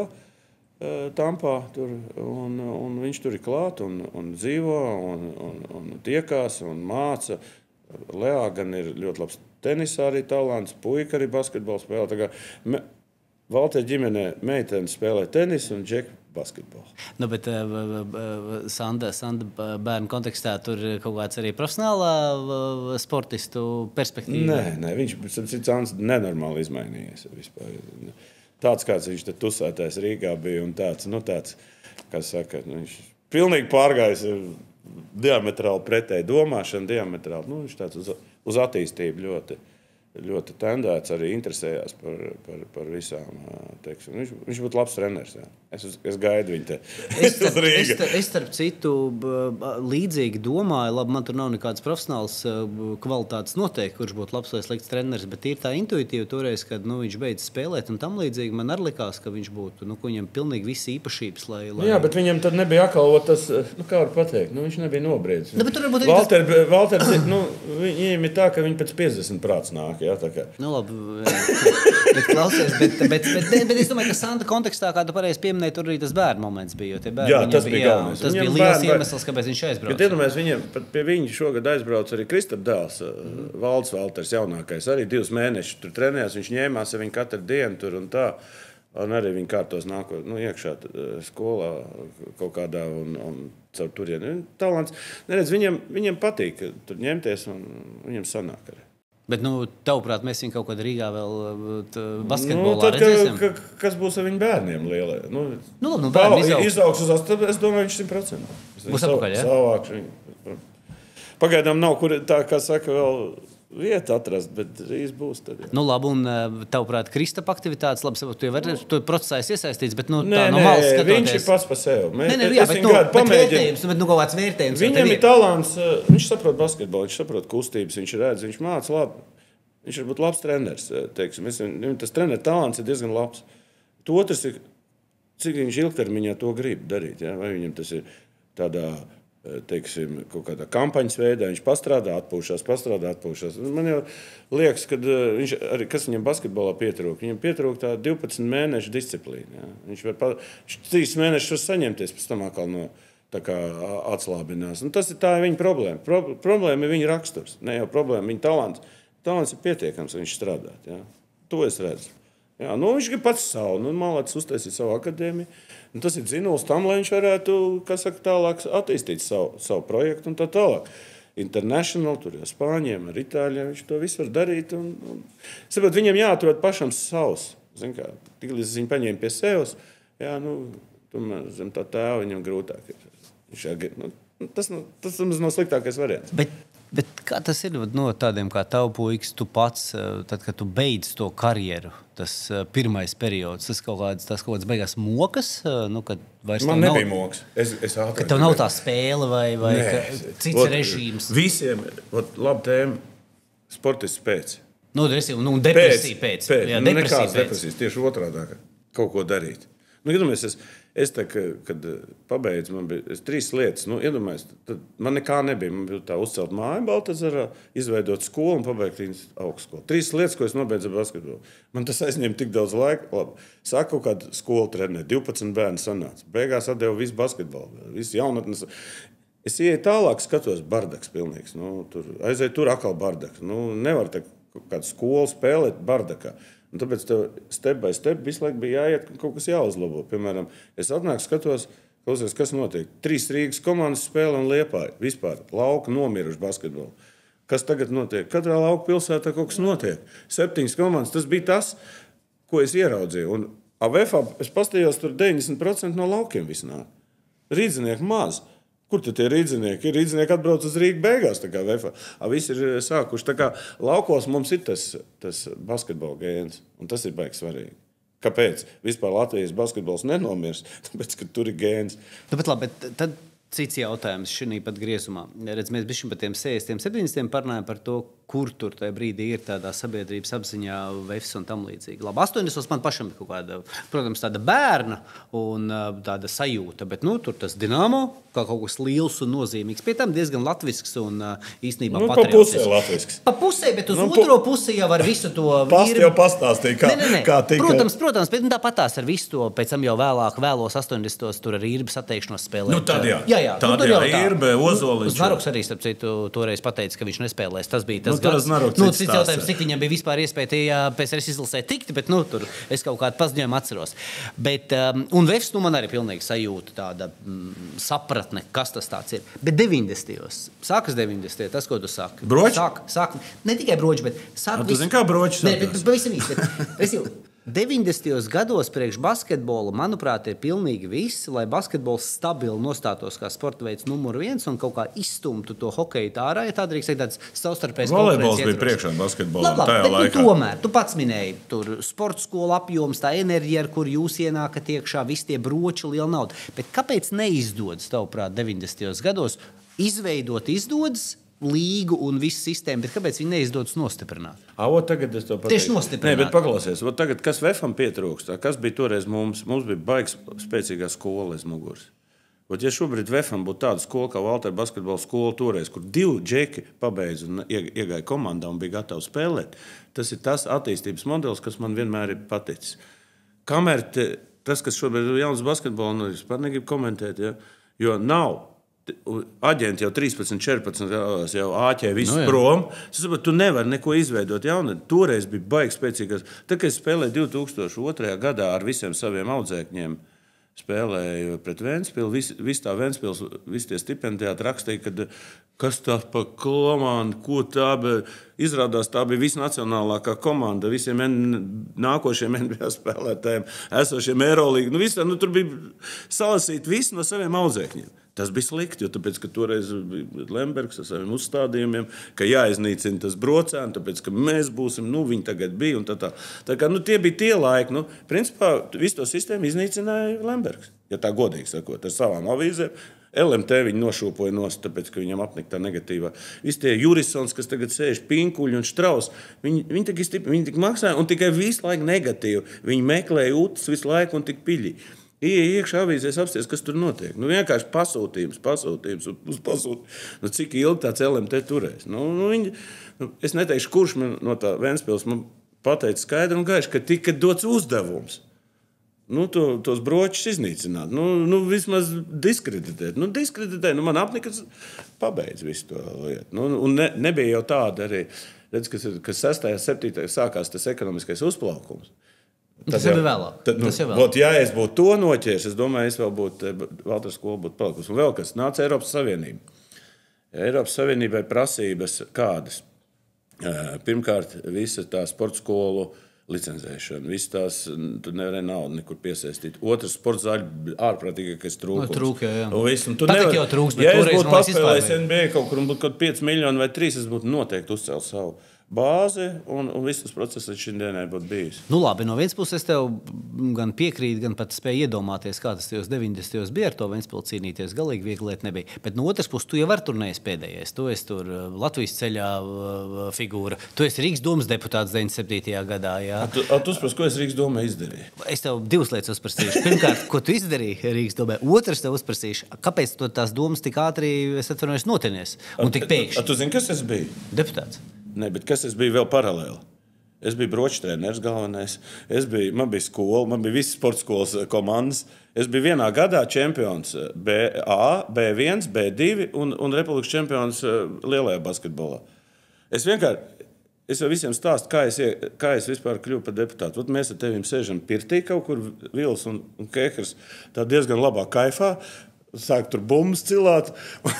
Tampā. Tur, un, un viņš tur ir klāt un, un dzīvo un, un, un tiekās un māca. Leā gan ir ļoti labs tenisā arī talants, puika arī basketbola spēlē. Tā kā me, Valtē ģimenē meitene spēlē tenisu un Džek basketbolu. Nu, bet uh, Sanda, Sanda bērnu kontekstā tur kaut kāds arī profesionālā sportistu perspektīva? Nē, nē, viņš Sands nenormāli izmainījies vispār. Tāds, kāds viņš te tusētājs Rīgā bija un tāds, nu tāds, kā saka, nu, viņš pilnīgi pārgājis diametrāli pretēji domāšanu, diametrāli, nu, viņš tāds uz, uz attīstību ļoti. ļoti tendēts, arī interesējās par, par, par visām, teiksim. Viņš, viņš būtu labs treneris, jā. Es, es gaidu viņu te. Es, starp, es, es starp citu līdzīgi domāju, labi, man tur nav nekāds profesionāls kvalitātes noteikti, kurš būtu labs vai slikts treneris, bet ir tā intuitīvi toreiz, kad nu, viņš beidz spēlēt un tam līdzīgi man arī likās, ka viņš būtu, nu, ka viņam pilnīgi visi īpašības, lai... lai... Jā, bet viņam tad nebija akalvot tas, nu, kā var pateikt, nu, viņš nebija nobriedis. Nu, bet tur varbūt... Valter, tas... Valter, nu, viņiem ir tā, ka viņi pēc piecdesmit prāts nāk. jā, tā kā. Nu, labi, bet klausies, bet, bet, bet, bet, bet es domāju, ka Santa kontekstā, kā tu pareizi pieminēji, tur arī tas bērnu moments bija, jo tie bērni, Jā, tas bija, bija galvenais. tas Viņam bija liels bērni- iemesls, kāpēc viņš aizbrauca. Bet iedomājies, viņiem, pat pie viņa šogad aizbrauc arī Kristap dēls, mm. Valds Valters jaunākais, arī divus mēnešus tur trenējās, viņš ņēmās ar viņu katru dienu tur un tā. Un arī viņi kārtos nākot, nu, iekšā skolā kaut kādā un, un caur turieni. Talants, neredz, viņiem, viņiem patīk tur ņemties un viņiem sanāk arī. Bet, nu, tavuprāt, mēs viņu kaut kādā Rīgā vēl basketbolā nu, tad, redzēsim? Ka, ka, kas būs ar viņu bērniem lielie? Nu, nu, labi, nu bērni izaugs. izaugs. Izaugs uz ast, tad es domāju, viņš simt procenti. Būs atpakaļ, ja? Savāks viņu. Pagaidām nav, kur tā, kā saka, vēl vieta atrast, bet drīz būs tad. Jā. Nu, labi, un tavuprāt, Kristapa aktivitātes, labi, saprot, tu jau vari, tu procesā esi iesaistīts, bet, nu, Nē, tā no nē, malas skatoties. viņš ir pats par sevi. Mē, Nē, nē, jā, es bet, viņu nu, gadu bet pamēģinu. vērtējums, bet, nu, kaut kāds vērtējums. Viņam ir talants, viņš saprot basketbolu, viņš saprot kustības, viņš redz, viņš māca labi. Viņš ir būt labs treneris, teiksim. Es, tas treneru talants ir diezgan labs. Tu otrs ir, cik viņš ilgtermiņā to grib darīt, ja? Vai viņam tas ir tādā, teiksim, kaut kādā kampaņas veidā, viņš pastrādā, atpūšās, pastrādā, atpūšās. Man jau liekas, ka viņš arī, kas viņam basketbolā pietrūk, viņam pietrūk tā divpadsmit mēnešu disciplīna. Ja? Viņš var pa, viņš trīs mēnešus var saņemties, pēc tam atkal no tā kā atslābinās. Un tas ir tā viņa problēma. Pro, problēma ir viņa raksturs, ne jau problēma, viņa talants. Talants ir pietiekams, viņš strādāt. Ja? To es redzu. Jā, nu, viņš grib pats savu, nu, malācis uztaisīt savu akadēmiju. Un tas ir dzinuls tam, lai viņš varētu, kā saka, tālāk attīstīt savu, savu projektu un tā tālāk. International, tur jau Spāņiem, ar Itāļiem, viņš to visu var darīt. Un, un... Saprot, viņam jāatrod pašam savs. Zin kā, tik līdz viņi paņēma pie sevs, jā, nu, tomēr zem tā tēva viņam grūtāk ir. Viņš jā, nu, tas, tas, tas nav sliktākais variants. Bet, bet kā tas ir no tādiem kā tavu puikas, tu pats, tad, kad tu beidz to karjeru, tas pirmais periods, tas kaut kāds, tas kaut kāds beigās mokas, nu, kad vairs Man nav, nebija mokas. Es, es ka tev nav tā spēle vai, vai Nē, ka, cits ot, režīms. Visiem, ot, labi tēma, sportists pēc. Nu, resīvi, nu, depresija pēc. pēc. Jā, Nu, depresija nekādas pēc. depresijas, tieši otrādāk, kaut ko darīt. Nu, iedomājies, es, es tā, ka, kad pabeidzu, man bija es, trīs lietas. Nu, iedomājies, tad man nekā nebija. Man bija tā uzcelt māju Baltazarā, izveidot skolu un pabeigt viņas augstskolu. Trīs lietas, ko es nobeidzu basketbolu. Man tas aizņēma tik daudz laika. Labi. Sāku kaut kādu skolu trenēt, divpadsmit bērni sanāca. Beigās atdevu visu basketbolu, visu jaunatnes. Es ieeju tālāk, skatos, bardaks pilnīgs. Nu, tur, aizēju tur atkal bardaks. Nu, nevar tā kādu skolu spēlēt bardakā. Un tāpēc tev step by step visu laiku bija jāiet, kaut kas jāuzlabo. Piemēram, es atnāku, skatos, klausies, kas notiek. Trīs Rīgas komandas spēle un Liepāja. Vispār lauka nomiruši basketbolu. Kas tagad notiek? Katrā lauka pilsētā kaut kas notiek. Septiņas komandas, tas bija tas, ko es ieraudzīju. Un A V F A es pastījos, tur deviņdesmit procenti no laukiem viss nāk. Rīdzinieki maz. Kur tad tie rīdzinieki? Ir rīdzinieki atbrauc uz Rīgu beigās, tā kā V F A. A, visi ir sākuši. Tā kā laukos mums ir tas, tas basketbola gēns, un tas ir baigi svarīgi. Kāpēc? Vispār Latvijas basketbols nenomirs, tāpēc, ka tur ir gēns. Nu, bet labi, bet tad cits jautājums šī pat griezumā. Redz, mēs bišķi par tiem sešdesmitiem, septiņdesmitiem parunājam par to, kur tur tajā brīdī ir tādā sabiedrības apziņā vefs un tam līdzīgi. Labi, astoņdesmitos man pašam ir kaut kāda, protams, tāda bērna un tāda sajūta, bet, nu, tur tas Dinamo, kā kaut kas liels un nozīmīgs, pie tam diezgan latvisks un īstenībā Nu, pa patriotisks. pusē latvisks. Pa pusē, bet uz Nu, otro pusi jau ar visu to... Past jau pastāstīja, kā, ne, ne, ne. kā tika... Protams, protams, bet nu, tāpatās ar visu to, pēc tam jau vēlāk, vēlos astoņdesmitos, tur ar Irbas atteikšanos spēlēt. Nu, tad jā. Jā, jā. Tad Nu, tur jā, jau tā. Irbe, Ozoliņš. Znaruks arī, starp citu, toreiz pateica, ka viņš nespēlēs. Tas bija tas Nu, tur gads. Znaruks Nu, cits cits stāsts. jautājums, cik viņam bija vispār iespēja tajā P S R S izlasē tikt, bet, nu, tur es kaut kādu paziņojumu atceros. Bet, um, un vefs, nu, man arī pilnīgi sajūta tāda mm, sapratne, kas tas tāds ir. Bet deviņdesmitajos, sākas deviņdesmitie, tas, ko tu saki. Broči? Sāk, sāk, ne tikai broči, bet sāk Nu, tu zini, kā broči Nē, bet sākās? pavisam īsti. bet Es jau deviņdesmitajos gados priekš basketbola, manuprāt, ir pilnīgi viss, lai basketbols stabili nostātos kā sporta veids numur viens un kaut kā izstumtu to hokeju tā ārā, ja tā drīkst teikt tāds savstarpējs Volejbols konkurences bija ietvaros. priekšā basketbolam Labi, labi, tajā bet, nu, laikā. tomēr, tu pats minēji, tur sporta skola apjoms, tā enerģija, ar kur jūs ienākat iekšā, visi tie broči, liela nauda. Bet kāpēc neizdodas, tavuprāt, deviņdesmitajos gados izveidot izdodas līgu un visu sistēmu, bet kāpēc viņi neizdodas nostiprināt? Avo, tagad es to pateikšu. Tieši nostiprināt. Nē, bet paklausies, ot tagad, kas vefam pietrūkst, kas bija toreiz mums? Mums bija baigs spēcīgā skola aiz muguras. Bet, ja šobrīd Vefam būtu tāda skola kā Valtera basketbola skola toreiz, kur divi džeki pabeidz un iegāja komandā un bija gatavi spēlēt, tas ir tas attīstības modelis, kas man vienmēr ir paticis. Kamēr te, tas, kas šobrīd ir jauns basketbola, nu, es pat negribu komentēt, ja, jo nav. Aģenti jau trīspadsmit, četrpadsmit jau āķē visu no, prom. Es saprotu, tu nevari neko izveidot jaunu. Toreiz bija baigi spēcīgās. Tad, kad es spēlēju divi tūkstoši otrajā gadā ar visiem saviem audzēkņiem, spēlēju pret Ventspili, visi vis tā Ventspils, visi tie stipendijāti rakstīja, kad kas tā pa komandu, ko tā bija. Izrādās, tā bija visnacionālākā komanda, visiem en, nākošiem N B A spēlētājiem, esošiem Eirolīga. Nu, visā, nu, tur bija salasīt visi no saviem audzēkņiem. Tas bija slikti, jo tāpēc, ka toreiz bija Lembergs ar saviem uzstādījumiem, ka jāiznīcina tas brocēni, tāpēc, ka mēs būsim, nu, viņi tagad bija un tā tā. Tā kā, nu, tie bija tie laiki, nu, principā, visu to sistēmu iznīcināja Lembergs, ja tā godīgi sakot, ar savām avīzēm. L M T viņi nošūpoja nost, tāpēc, ka viņam apnika tā negatīvā. Visi tie Jurisons, kas tagad sēž, Pinkuļi un Štraus, viņi, viņi, tik, viņi tik maksāja un tikai visu laiku negatīvi. Viņi meklēja utas visu laiku un tik piļi. Ieja iekšā avīzēs apsties, kas tur notiek. Nu, vienkārši pasūtījums, pasūtījums uz pasūtījums. Nu, cik ilgi tāds L M T turēs? Nu, nu, viņi, nu, es neteikšu, kurš man no tā Ventspils man pateica skaidri un gaiši, ka tika dots uzdevums. Nu, to, tos bročus iznīcināt. Nu, nu, vismaz diskreditēt. Nu, diskreditēt. Nu, man apnikas pabeidz visu to lietu. Nu, un ne, nebija jau tāda arī, redz, kas, kas sestajā, septītajā sākās tas ekonomiskais uzplaukums. Tas jau bija vēlāk. Tad, nu, būt, ja es būtu to noķērs, es domāju, es vēl būtu, Valtera skola būtu palikusi. Un vēl kas, nāca Eiropas Savienība. Eiropas Savienībai prasības kādas? Pirmkārt, visa tā sporta skolu licenzēšana. Viss tās, tu nevarēja naudu nekur piesaistīt. Otrs sports zāļu ārprātīgākais trūkums. No, trūk, jā, jā. Un viss, un tu Pat nevar, jau trūks, bet ja toreiz, es būtu man liekas, paspēlējis vispār N B A kaut kur un būtu kaut pieci miljoni vai trīs, es būtu noteikti uzcēlis savu bāzi un, un viss tas process līdz šim dienai būtu bijis. Nu labi, no vienas puses es tev gan piekrītu, gan pat spēju iedomāties, kā tas tajos deviņdesmitajos bija ar to Ventspili cīnīties. Galīgi viegli lieta nebija. Bet no otras puses, tu jau var tur neesi pēdējais. Tu esi tur Latvijas ceļā figūra. Tu esi Rīgas domas deputāts deviņdesmit septītajā gadā. Jā. A tu, a tu uzpras, ko es Rīgas domā izdarīju? Es tev divas lietas uzprasīšu. Pirmkārt, ko tu izdarīji Rīgas domē. Otrs tev uzprasīšu, kāpēc tu tās domas tik ātri, es atvainojos, notinies un tik pēkšņi? A tu zini, kas es biju? Deputāts. Ne, bet kas es biju vēl paralēli? Es biju broču treneris galvenais. Es biju, man bija skola, man bija visas sporta skolas komandas. Es biju vienā gadā čempions B A, B viens, B divi un, un republikas čempions lielajā basketbolā. Es vienkārši, es jau visiem stāstu, kā es, kā es vispār kļuvu par deputātu. Ot, mēs ar tevim sēžam pirtī kaut kur, Vils un, un Kehrs, tā diezgan labā kaifā. Sāk tur bumbas cilāt,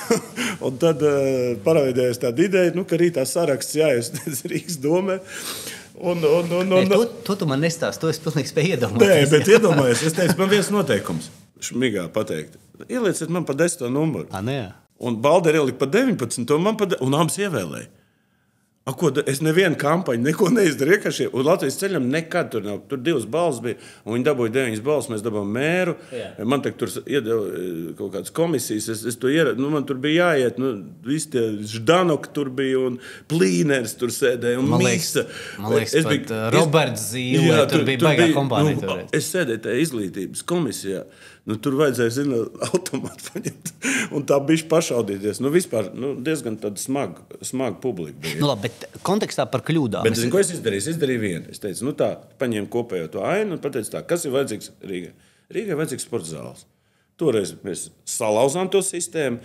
un tad uh, paravidējas tāda ideja, nu, ka rītā saraksts jāiesniedz Rīgas domē. Un, un, un, un, to, to tu man nestāst, to es pilnīgi spēju iedomāties. Nē, bet iedomājies, es teicu, man viens noteikums, šmigā pateikt. Ielieciet man pa desmito numuru. A, nē. Un Balderi ielika pa deviņpadsmito, man pa de... un abas ievēlēja. A, ko, es nevienu kampaņu, neko neizdarīju, ka šie, un Latvijas ceļam nekad tur nav, tur divas balvas bija, un viņi dabūja deviņas balvas, mēs dabām mēru, jā. Man tak tur iedeva kaut kādas komisijas, es, es to ieradu, nu, man tur bija jāiet, nu, visi tie Ždanoki tur bija, un Plīners tur sēdēja, un man Mīksa. Man liekas, es pat biju, Roberts Zīle, jā, tur, tur bija tur baigā kompānija. Nu, es sēdēju tajā izglītības komisijā, nu, tur vajadzēja, zina, automātu paņemt, un tā bišķi pašaudīties. Nu, vispār, nu, diezgan tāda smaga, smaga publika bija. Nu, labi, bet kontekstā par kļūdām. Bet, zinu, ko es izdarīju? Es izdarīju vienu. Es teicu, nu tā, paņēmu kopējo to ainu un pateicu tā, kas ir vajadzīgs Rīgai? Rīgai vajadzīgs sporta zāles. Toreiz mēs salauzām to sistēmu,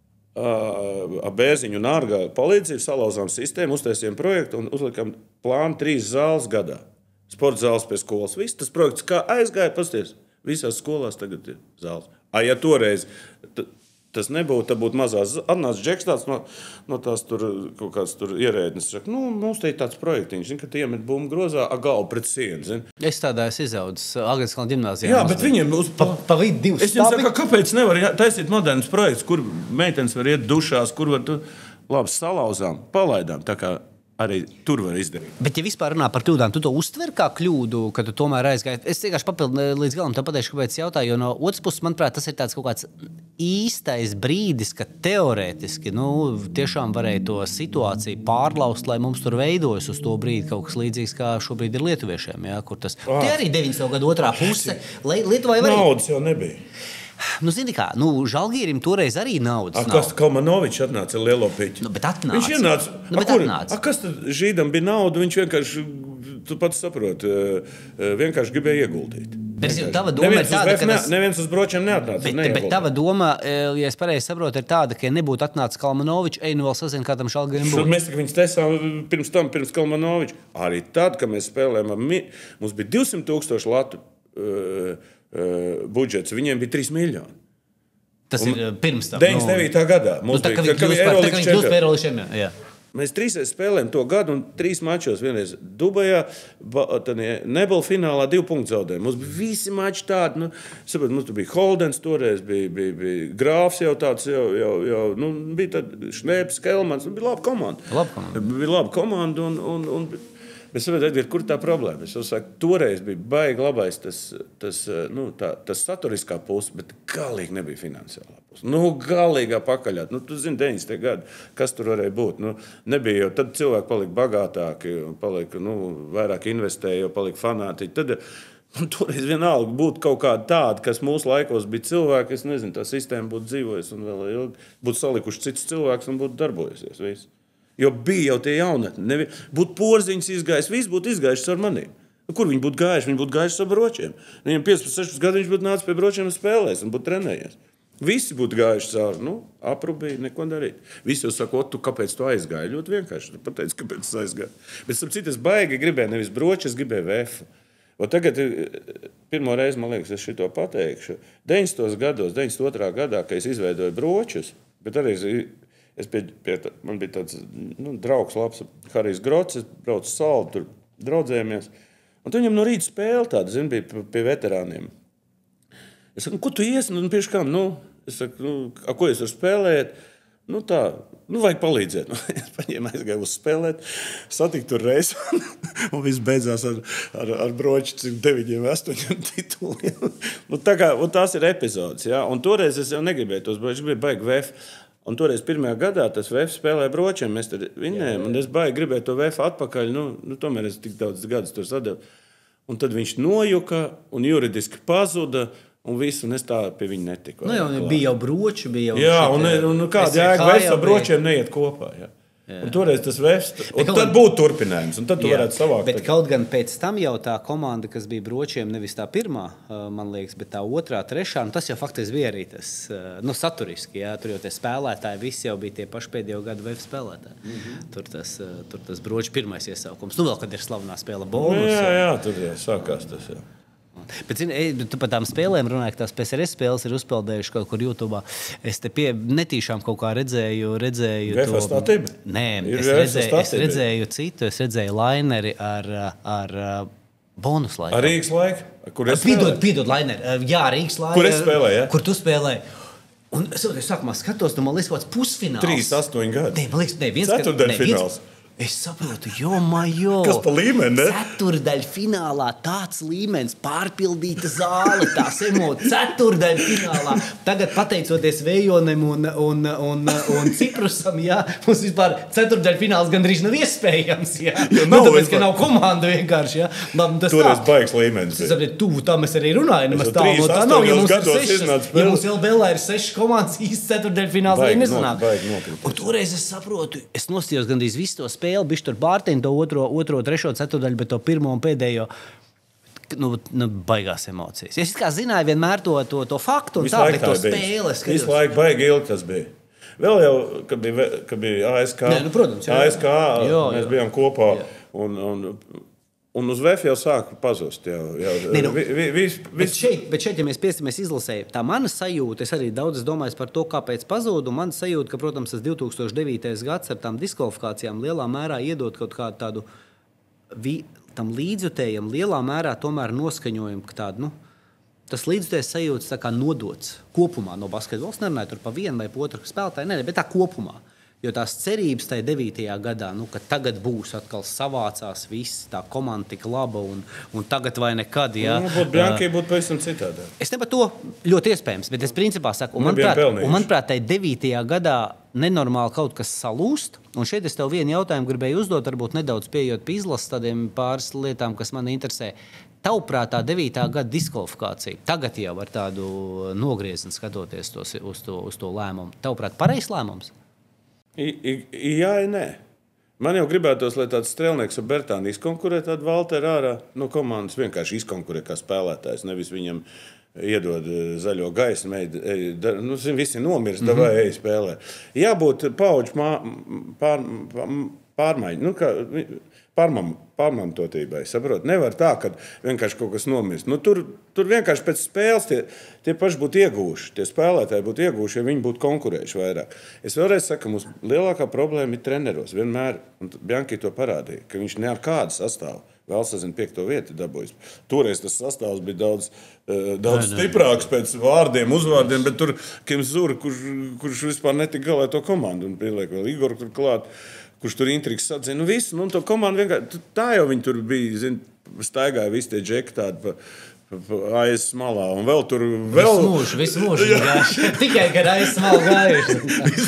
ar Bērziņu un Ārgā palīdzību salauzām sistēmu, uztaisījām projektu un uzlikām plānu trīs zāles gadā. Sporta zāles pie skolas. Viss tas projekts kā aizgāja, pasties. Visās skolās tagad ir zāles. A, ja toreiz tas nebūtu, tad būtu mazās. Atnāca Džeks tāds no, no tās tur kaut kāds tur ierēdnis. Saka, nu, mums te ir tāds projektiņš, zin, ka tu iemet bumbu grozā, a galvu pret sienu, zin. Es tādā esmu izaudzis Agrias kalna ģimnāzijā. Jā, bet viņiem uz pa, pa vidu divas es viņiem saku, kāpēc nevar taisīt modernas projekts, kur meitenes var iet dušās, kur var tu labi salauzām, palaidām, tā kā arī tur var izdarīt. Bet, ja vispār runā par kļūdām, tu to uztver kā kļūdu, ka tu tomēr aizgāji? Es vienkārši papildu līdz galam tā pateikšu, kāpēc jautāju, jo no otras puses, manuprāt, tas ir tāds kaut kāds īstais brīdis, ka teorētiski, nu, tiešām varēja to situāciju pārlaust, lai mums tur veidojas uz to brīdi kaut kas līdzīgs, kā šobrīd ir lietuviešiem, jā, kur tas... Ah. Tie arī deviņdesmito gadu otrā puse, lai Lietuvai varēja... Naudas jau nebija. Nu, zini kā, nu, Žalgīrim toreiz arī naudas A, nav. kas Kalmanovičs atnāca ar lielo piķi? Nu, bet atnāca. Viņš ienāca. Nu, bet a, kur, atnāca. A, kas tad Žīdam bija nauda? Viņš vienkārši, tu pats saproti, vienkārši gribēja ieguldīt. Bet tava doma neviens ir tāda, ka... Ne, tas... Neviens uz bročiem neatnāca. Bet, bet tava doma, ja es pareizi saprotu, ir tāda, ka ja nebūtu atnācis Kalmanovičs, ej, nu vēl sazin, kā tam Žalgirim būtu. Mēs viņus tesām pirms tam, pirms Kalmanovičs. Arī tad, kad mēs spēlējām, mums bija divsimt tūkstoši latu uh, uh, budžets, viņiem bija trīs miljoni. Tas un ir pirms tam. deviņdesmit devītā gadā. Nu, tā kā viņi kļūst par Eirolandes čempionu. Jā. Mēs trīsreiz spēlējām to gadu un trīs mačos. Vienreiz Dubajā, Nebula finālā divu punktu zaudējām. Mums bija visi mači tādi. Nu, saprot, mums bija Holdens toreiz, bija, bija, bija Grāfs jau tāds, jau, jau, jau nu, bija tad Šnēps, Kelmans. Bija laba komanda. Laba komanda. Bija laba komanda un... un, un Bet, saprot, kur tā problēma? Es saku, toreiz bija baigi labais tas, tas, nu, tā, tas saturiskā puse, bet galīgi nebija finansiālā puse. Nu, galīgā pakaļā. Nu, tu zini, deviņdesmitie gadi, kas tur varēja būt. Nu, nebija jau, tad cilvēki palika bagātāki, palika, nu, vairāk investēja, jau palika fanātiķi. Tad, un toreiz vienalga būtu kaut kāda tāda, kas mūsu laikos bija cilvēki, es nezinu, tā sistēma būtu dzīvojusi un vēl ilgi, būtu salikuši cits cilvēks un būtu darbojusies viss. Jo bija jau tie jaunatni. Būtu Porziņš izgājis, viss būtu izgājuši ar maniem. Nu, kur viņi būtu gājuši? Viņi būtu gājuši ar bročiem. Viņam piecpadsmit, sešpadsmit gadu viņš būtu nācis pie bročiem un spēlēs un būtu trenējies. Visi būtu gājuši cauri. Nu, aprubīja, neko darīt. Visi jau saka, tu kāpēc tu aizgāji? Ļoti vienkārši. Tu pateici, kāpēc es aizgāju. Bet starp citu, es baigi gribēju nevis broči, es gribēju vefu. O tagad, pirmo reizi, man liekas, es šito pateikšu. deviņdesmitos gados, deviņdesmit otrā gadā, kad es izveidoju bročus, bet arī Es pie, pie, man bija tāds nu, draugs labs, Harijs Grots, es braucu salu, tur draudzējamies. Un viņam no rīta spēle tāda, zin, bija pie, pie veterāniem. Es saku, ko tu iesi? Nu, pieši kam? Nu, es saku, nu, a, ko jūs var spēlēt? Nu, tā, nu, vajag palīdzēt. Nu, es paņēmu aizgāju uz spēlēt, satiku tur reizi, un viss beidzās ar, ar, ar broči, cik deviņiem, astoņiem tituliem. Nu, tā kā, un tās ir epizodes, jā. Un toreiz es jau negribēju tos broči, gribēju baigi vef. Un toreiz pirmajā gadā tas V F spēlēja bročiem, mēs tad vinējām, un es baigi gribēju to V F atpakaļ, nu, nu tomēr es tik daudz gadus tur sadevu. Un tad viņš nojuka un juridiski pazuda, un visu, un es tā pie viņa netiku. Nu, jau bija jau broči, bija jau... Jā, un, un, un kāda jēga V F ar bročiem neiet kopā, jā. Jā. Un toreiz tas vēsts, un tad gan... būtu turpinājums, un tad tu jā, varētu savākt. Bet kaut gan pēc tam jau tā komanda, kas bija bročiem, nevis tā pirmā, man liekas, bet tā otrā, trešā, un tas jau faktiski bija arī tas, nu, saturiski, jā, tur jau tie spēlētāji, visi jau bija tie paši pēdējo gadu V F spēlētāji. Mm-hmm. Tur tas, tur tas broči pirmais iesaukums. Nu, vēl, kad ir slavenā spēle bonus. Jā, jā, tur jā, sākās tas, jā. Bet, zini, tu par tām spēlēm runāji, ka tās P S R S spēles ir uzpeldējuši kaut kur YouTube. Es te pie netīšām kaut kā redzēju, redzēju V F statība? Nē, es redzēju, es redzēju citu, es redzēju laineri ar, ar bonus laiku. Ar Rīgas laiku? Kur es spēlēju? Piedod, piedod, laineri. Jā, Rīgas laiku. Kur es spēlēju, jā? Kur tu spēlēji? Un es sākumā skatos, tu man liekas kaut kāds pusfināls. trīs astoņi gadi. Nē, man liekas, ne, viens... Ceturdaļfināls. Es saprotu, jo, majo. Kas pa līmeni, ne? Ceturdaļ finālā tāds līmenis, pārpildīta zāle, tās emocijas. Ceturdaļ finālā. Tagad pateicoties Vējonim un, un, un, un Ciprusam, jā, mums vispār ceturdaļ fināls gandrīz nav iespējams, jā. Jo nav, nu, tāpēc, vispār. Ka nav komanda vienkārši, jā. Tas toreiz baigs līmenis. Sapratu, tu, tā mēs arī runājam, nemaz tā no tā nav. Ja mums ir sešas, ja mums L B L ir sešas komandas, īsti ceturdaļ fināls arī nesanāk. Un toreiz es saprotu, es nostījos gandrīz visu to spēli. Bišķi tur pārtiņu to otro, otro, trešo, ceturdaļu, bet to pirmo un pēdējo, nu, nu baigās emocijas. Es kā zināju vienmēr to, to, to faktu un visu tā, bet to spēles. Visu laiku baigi ilgi tas bija. Vēl jau, kad bija, kad bija A S K, Nē, nu, protams, jā, A S K jā, mēs jā. bijām kopā Jā. un, un, un uz V F jau sāka pazust. Jau, jau, Nē, nu, vi, vi, vis, bet, vis... šeit, bet šeit, ja mēs piestamies izlasēju, tā mana sajūta, es arī daudz domāju par to, kāpēc pazūdu. Man sajūta, ka, protams, tas divi tūkstoši devītais gads ar tām diskvalifikācijām lielā mērā iedod kaut kādu tādu vi, tam līdzjutējam, lielā mērā tomēr noskaņojumu, ka tādu, nu, tas līdzjutējs sajūtas tā kā nodots kopumā no basketbola. Es nerunāju tur pa vienu vai pa otru spēlētāju, ne, bet tā kopumā. Jo tās cerības tajā devītajā gadā, nu, ka tagad būs atkal savācās viss, tā komanda tik laba un, un tagad vai nekad. Jā, nu, būtu Bļankī, būtu pavisam citādā. Es ne par to ļoti iespējams, bet es principā saku, un manuprāt, un manuprāt tajā devītajā gadā nenormāli kaut kas salūst. Un šeit es tev vienu jautājumu gribēju uzdot, varbūt nedaudz pieejot pie izlases tādiem pāris lietām, kas mani interesē. tavuprāt, tā devītā gada diskvalifikācija, tagad jau ar tādu nogriezienu skatoties tos, uz, to, uz to lēmumu, tavuprāt, pareizs lēmums? I, I, jā, nē. Man jau gribētos, lai tāds strēlnieks ar Bertāni izkonkurē tādu Valteru ārā no komandas, vienkārši izkonkurē kā spēlētājs, nevis viņam iedod zaļo gaismu, ej, nu, visi nomirst, mm-hmm. vai ej spēlē. Jābūt paudžu pār, pārmaiņu, nu, kā pārmam, pārmantotībai, saprot? Nevar tā, ka vienkārši kaut kas nomirst. Nu, tur, tur vienkārši pēc spēles tie, tie paši būtu iegūši, tie spēlētāji būtu iegūši, ja viņi būtu konkurējuši vairāk. Es vēlreiz saku, ka mums lielākā problēma ir treneros. Vienmēr, un Bianchi to parādīja, ka viņš ne ar kādu sastāvu vēl sazina piekto vietu dabūjis. Toreiz tas sastāvs bija daudz, uh, daudz ne, ne. stiprāks pēc vārdiem, uzvārdiem, bet tur Kims Zura, kurš, kurš vispār netika galā to komandu, un pieliek vēl Igor tur klāt, kurš tur intrigas sadzina. Nu, visu, nu, to komandu vienkārši, tā jau viņi tur bija, zin, staigāja visi tie džeki tādi pa, pa, pa aiz smalā, un vēl tur, vēl... Visu mūžu, visu mūžu gājuši, tikai, kad aiz smalu gājuši.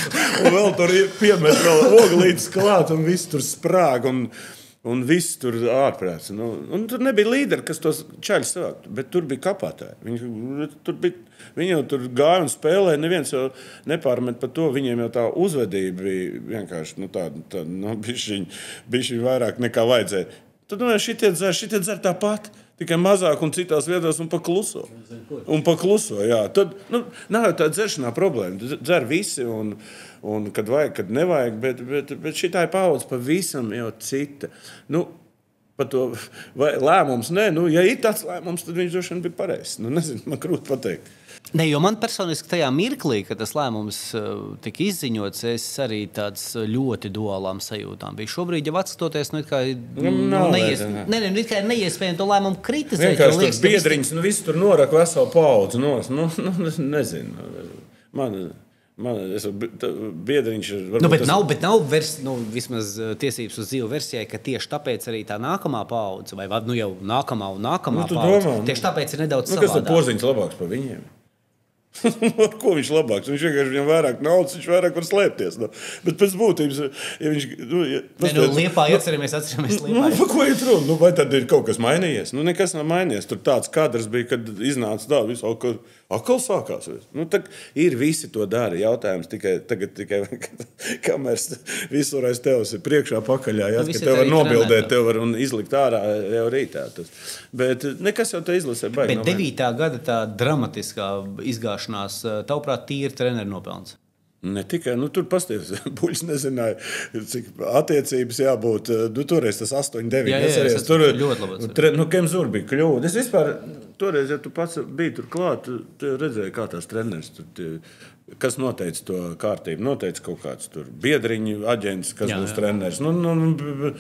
Un vēl tur piemet vēl oglītes klāt, un viss tur sprāg, un... Un viss tur ārprāts. Nu, un tur nebija līderi, kas tos čaļus savāktu, bet tur bija kapātāji. Viņi, tur bija, viņi jau tur gāja un spēlēja, neviens jau nepārmet par to. Viņiem jau tā uzvedība bija vienkārši nu, tāda, tā, nu, bišķiņ, bišķiņ vairāk nekā vajadzēja. Tad, nu, šitie dzer, šitie dzer tāpat, tikai mazāk un citās vietās un pakluso. Un pakluso, jā. Tad, nu, nav jau tā dzeršanā problēma. Dzer visi un... Un kad vajag, kad nevajag, bet, bet, bet šitā ir paudze pavisam jau cita. Nu, par to vai, lēmums, nē, nu, ja ir tāds lēmums, tad viņš droši vien bija pareizs. Nu, nezinu, man grūti pateikt. Ne, jo man personiski tajā mirklī, kad tas lēmums uh, tika izziņots, es arī tāds ļoti duālām sajūtām biju. Šobrīd, ja atskatoties, nu, it kā, nu, nu, neies, ne, ne, it kā neiespējami to lēmumu kritizēt. Vienkārši liekas, tur biedriņas, nu, visu tur noraka veselu paudzi nos. Nu, nu, nezinu. Man... Man, es, biedriņš, nu, bet, tas... nav, bet nav vers, nu, vismaz tiesības uz dzīvu versijai, ka tieši tāpēc arī tā nākamā paudze, vai nu jau nākamā un nākamā nu, paudze, domā, tieši tāpēc ir nedaudz nu, savādāk. Kas tad Porziņš labāks par viņiem? Ar ko viņš labāks? Viņš vienkārši viņam vairāk naudas, viņš vairāk var slēpties. No. Bet pēc būtības, ja viņš... Nu, ja, ne, nu, Liepā atceramies, atceramies Liepā. Nu, pa ko iet runa? Nu, vai tad ir kaut kas mainījies? Nu, nekas nav mainījies. Tur tāds kadrs bija, kad iznāca tā, visu atkal, atkal sākās. Nu, tā, ir visi to dara. Jautājums tikai, tagad tikai, kamēr visur aiz tevs ir priekšā pakaļā, jā, nu, ka tev var nobildēt, tev var un izlikt ārā jau rītā. Tas. Bet nekas jau te izlasē baigi. Bet devītā gada tā dramatiskā izgāšanās, tavuprāt, tīri treneru nopelns? Ne tikai, nu tur pasties, Buļs nezināja, cik attiecības jābūt, nu toreiz tas astoņi deviņi. Jā, jā, es tur ļoti labi. Tre, nu, Kemzur bija kļūda. Es vispār, toreiz, ja tu pats biji tur klāt, tu redzēji, kā tās treneris tur, tie, kas noteica to kārtību, noteica kaut kāds tur biedriņu aģents, kas jā, būs jā. treneris. Nu, nu,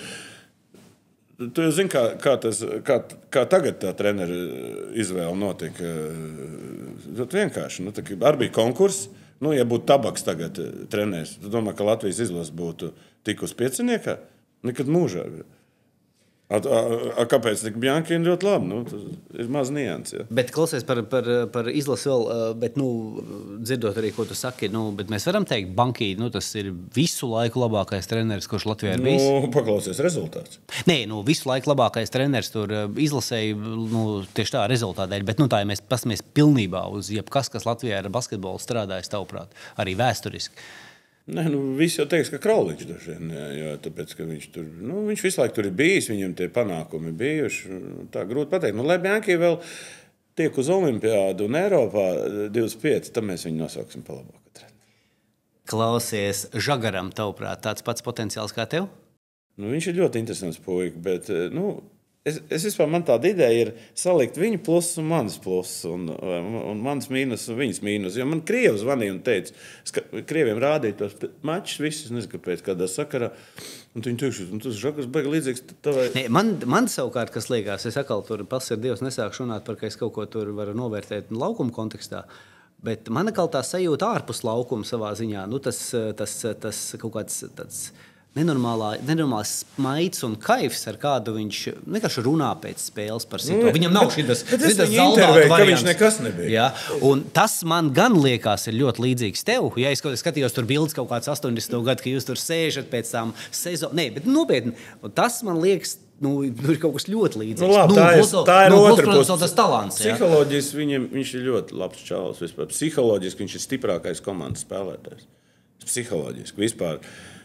tu jau zini, kā, kā, tas, kā, kā tagad tā trenera izvēle notika. Tad vienkārši, nu, tā, arī bija konkurss. Nu, ja būtu Tabaks tagad trenēs, tu domā, ka Latvijas izlase būtu tik uz pieciniekā? Nekad mūžā. A, a, a, kāpēc? Bianchi ir ļoti labi. Nu, tas ir maz nians. Ja. Bet klausies par, par, par izlasi vēl, bet, nu, dzirdot arī, ko tu saki, nu, bet mēs varam teikt, Bianchi, nu, tas ir visu laiku labākais treneris, kurš Latvijā ir bijis. Nu, paklausies rezultāts. Nē, nu, visu laiku labākais treneris tur izlasēja, nu, tieši tā rezultātā dēļ, bet, nu, tā, ja mēs pasamies pilnībā uz jebkas, kas Latvijā ar basketbolu strādājis, tavuprāt, arī vēsturiski. Nē, nu, visi jau teiks, ka Krauliņš dažiem, jo tāpēc, ka viņš tur, nu, viņš visu laiku tur ir bijis, viņam tie panākumi bijuši, tā grūti pateikt. Nu, lai Bianchi vēl tiek uz Olimpiādu un Eiropā divdesmit pieci, tad mēs viņu nosauksim pa labāku treneri. Klausies, Žagaram, tavuprāt, tāds pats potenciāls kā tev? Nu, viņš ir ļoti interesants puika, bet, nu, Es, es vispār, man tāda ideja ir salikt viņu plusus un manas plusus, un, un manas mīnus un viņas mīnus. Jo man Krievi zvanīja un teica, ka Krieviem rādīja tos mačus visus, nezinu, kāpēc, kādā sakarā. Un viņi teiks, un tas Žakas baigi līdzīgs tavai. Ne, man, man savukārt, kas liekas, es atkal tur pasir Dievs nesāku runāt par, ka es kaut ko tur varu novērtēt laukuma kontekstā. Bet man atkal tā sajūta ārpus laukuma savā ziņā, nu tas, tas, tas kaut kāds tāds nenormālā, nenormālās smaids un kaifs, ar kādu viņš vienkārši runā pēc spēles par situāciju. Viņam nav šitas zaldāta variants. Ka viņš nekas nebija. Jā, un tas man gan liekas ir ļoti līdzīgs tev. Ja es skatījos tur bildes kaut kāds astoņdesmito gadu, ka jūs tur sēžat pēc tām sezonu. Nē, bet nopietni, tas man liekas, nu, tur ir kaut kas ļoti līdzīgs. Nu, labi, nu, tā ir, plus, tā ir nu, otra plus, puse. Tas talants. Psiholoģiski viņam, viņš ir ļoti labs čalis vispār. Psiholoģiski viņš ir stiprākais komandas spēlētājs. Psiholoģiski vispār.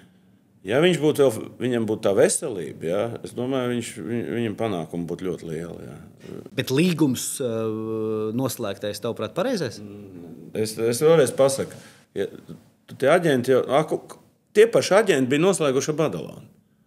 Ja viņš būtu vēl, viņam būtu tā veselība, jā, es domāju, viņš, viņ, viņam panākumi būtu ļoti lieli. Jā. Bet līgums uh, noslēgtais, tavuprāt, pareizais? Es, es vēlreiz pasaku, ja, tie aģenti jau, aku, tie paši aģenti bija noslēguši ar Badalonu.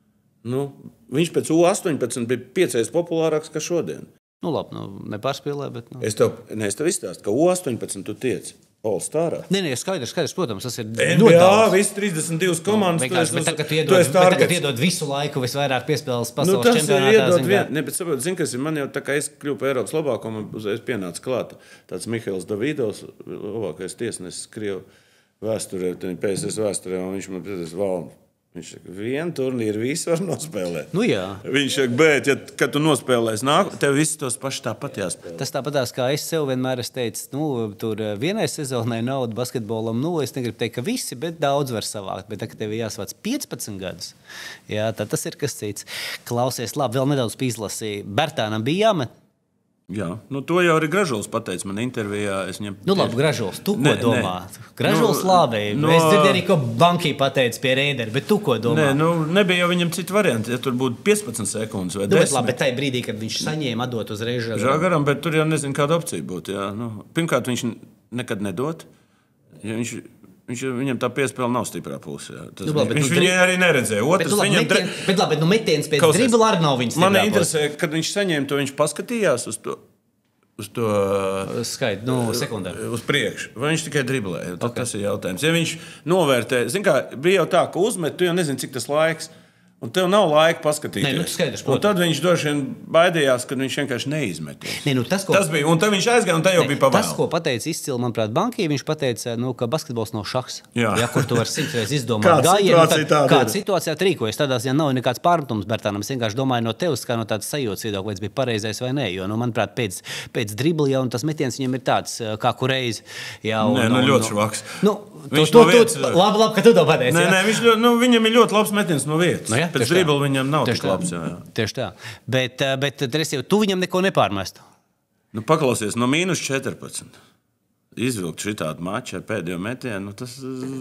Nu, viņš pēc U astoņpadsmit bija piecreiz populārāks kā šodien. Nu labi, nu, nepārspīlē, bet... Nu. Es tev, ne, es tev izstāstu, ka U astoņpadsmit tu tiec. All-Starā. Nē, nē, skaidrs, skaidrs, protams, tas ir N B A, visi trīsdesmit divas komandas. No, bet tagad tu iedod, tagad iedod visu laiku visvairāk piespēles pasaules nu, čempionātā. Iedod vien, ne, bet saprot, zin, kas ir, man jau tā kā es kļuvu par Eiropas labāko, man uzreiz pienāca klāt tāds Mihails Davidovs, labākais tiesnesis Krievu vēsturē, P S S vēsturē, un viņš man pēc valda. Viņš saka, vienu turnīru visu var nospēlēt. Nu jā. Viņš saka, bet, ja, kad tu nospēlēsi nāk, tev visi tos paši tāpat jāspēlē. Tas tāpatās, kā es sev vienmēr es teicu, nu, tur vienai sezonai naudu basketbolam, nu, es negribu teikt, ka visi, bet daudz var savākt. Bet, kad tev jāsvāc piecpadsmit gadus, jā, tad tas ir kas cits. Klausies, labi, vēl nedaudz pīzlasīja. Bertānam bija jāmet. Jā, nu to jau arī Gražuls pateica man intervijā. Es viņam... Nu labi, Gražuls, tu ko ne, domā? Ne. Gražuls nu, labi. No... Es dzirdēju arī, ko Banki pateica pie Reidera, bet tu ko domā? Nē, nu nebija jau viņam citu variantu, ja tur būtu piecpadsmit sekundes vai desmit. Nu, bet labi, bet tajā brīdī, kad viņš saņēma atdot uzreiz Žagaram. Žagaram, bet tur jau nezinu, kāda opcija būtu. Jā. Nu, pirmkārt, viņš nekad nedot. Ja viņš... Viņš, viņam tā piespēle nav stiprā pusē. Nu, labi, viņš viņu arī neredzēja. Otrs, bet, labi, viņam metien, dre... bet labi, bet nu metiens pēc dribla arī nav viņas stiprā pusē. Man interesē, kad viņš saņēma to, viņš paskatījās uz to, uz to skaitu, nu, sekundē. Uz priekšu. Vai viņš tikai driblēja? Okay. Tas ir jautājums. Ja viņš novērtē, zin kā, bija jau tā, ka uzmet, tu jau nezini, cik tas laiks. Un tev nav laika paskatīties. Nē, nu, skaidrs, un tad viņš droši vien baidījās, kad viņš vienkārši neizmetīs. Nē, nu, tas, ko... tas bija, un tad viņš aizgāja, un tā jau Nē, bija pavēl. Tas, ko pateica izcili, manuprāt, Banki, viņš pateica, nu, ka basketbols nav šahs. Jā. Jā, kur tu vari simtreiz izdomāt gājienu. Kāda situācijā trīkojas? Tādās, ja nav nekāds pārmetums Bertānam, es vienkārši domāju no tevis, kā no tādas sajūtas viedokļa, vai tas bija pareizais vai nē. Jo, nu, manuprāt, pēc, pēc dribla jau tas metiens viņam ir tāds, kā kureiz. Jā, un, nē, nu, un, ļoti švaks. Nu, tu, tu, tu, labi, labi, ka tu to pateici. Nē, nē, viņš, nu, viņam ir ļoti labs metiens no vietas. Nu, jā, pēc dribla viņam nav tik labs. Jā, jā. Tieši tā. Bet, bet Tresiev, tu viņam neko nepārmestu? Nu, paklausies, no mīnus četrpadsmit. Izvilkt šitādu maču ar pēdējo metienu, nu, tas,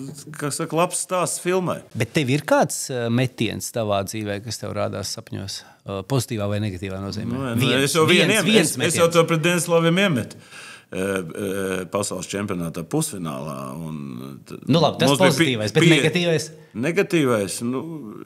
kas saka, labs stāsts filmai. Bet tev ir kāds metiens tavā dzīvē, kas tev rādās sapņos? Pozitīvā vai negatīvā nozīmē? Nu, viens, es, jau viens, viens, viens es, es jau to pret Denslaviem iemetu. Pasaules čempionātā pusfinālā. Un, nu labi, tas pozitīvais, bet pie... negatīvais? Negatīvais, nu,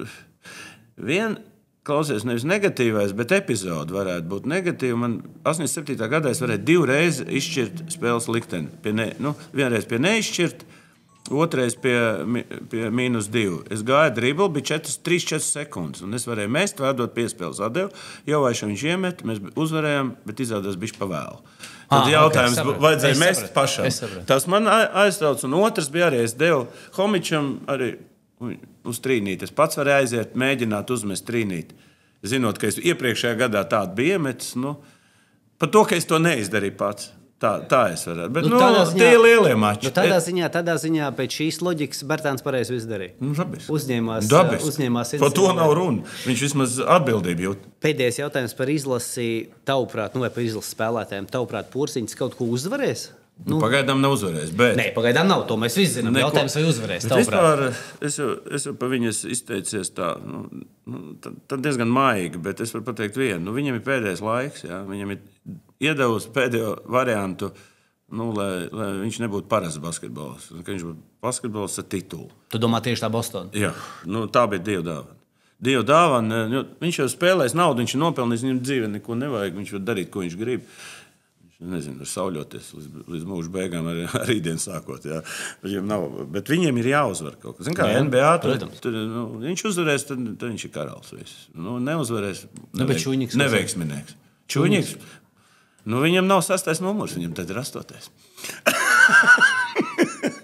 vien, klausies, nevis negatīvais, bet epizode varētu būt negatīva. Man astoņdesmit septītā gadā es varēju divreiz izšķirt spēles likteni. Pie ne, nu, vienreiz pie neizšķirt, otrais pie, pie mīnus divi. Es gāju dribli, bija trīs četras sekundes, un es varēju mest, vēdot piespēles atdevu. Jau vairs viņš iemet, mēs uzvarējām, bet izrādās bišķi pavēlu. Tad ah, jautājums okay, vajadzēja mest pašam. Tas man aiztrauc, un otrs bija arī, es devu Homičam arī uz trīnīti. Es pats varēju aiziet, mēģināt uzmest trīnīti. Zinot, ka es iepriekšējā gadā tādu bija iemetis, nu, par to, ka es to neizdarīju pats. Tā, tā es varētu. Bet, nu, nu ziņā, tie ir lielie mači. Nu, tādā, ziņā, tādā ziņā pēc šīs loģikas Bertāns pareizi izdarīja. Nu, dabis. Uzņēmās, dabis. uzņēmās par to nav runa. Viņš vismaz atbildību jūt. Pēdējais jautājums par izlasi tavuprāt, nu vai par izlases spēlētājiem. Tavuprāt, Pursiņš kaut ko uzvarēs? Nu, pagaidām nav uzvarējis. Bet... Nē, pagaidām nav. To mēs visi zinām. Neko... Jautājums, vai uzvarēs. Vispār, es jau, es jau par viņas izteicies tā, nu, tā, tā diezgan maigi, bet es varu pateikt vienu. Nu, viņam ir pēdējais laiks, jā. Viņam ir iedevusi pēdējo variantu, nu, lai, lai viņš nebūtu parasts basketbols. Ka viņš būtu basketbols ar titulu. Tu domā tieši tā Boston? Jā, nu, tā bija Dieva dāvana. Dieva dāvana, nu, viņš jau spēlēs naudu, viņš ir nopelnījis, viņam dzīve neko nevajag, viņš var darīt, ko viņš grib. Nezinu, ar sauļoties līdz, līdz mūža beigām, ar, ar rītdienu sākot. Jā. Viņiem nav, bet viņiem ir jāuzvar kaut kas. Zin kā, jā, N B A, tur, tur, nu, viņš uzvarēs, tad, tad viņš ir karalis. Nu, neuzvarēs, neveik, neveiksminieks. Čuņiks, nu, viņam nav sastais numurs, viņam tad ir astotais.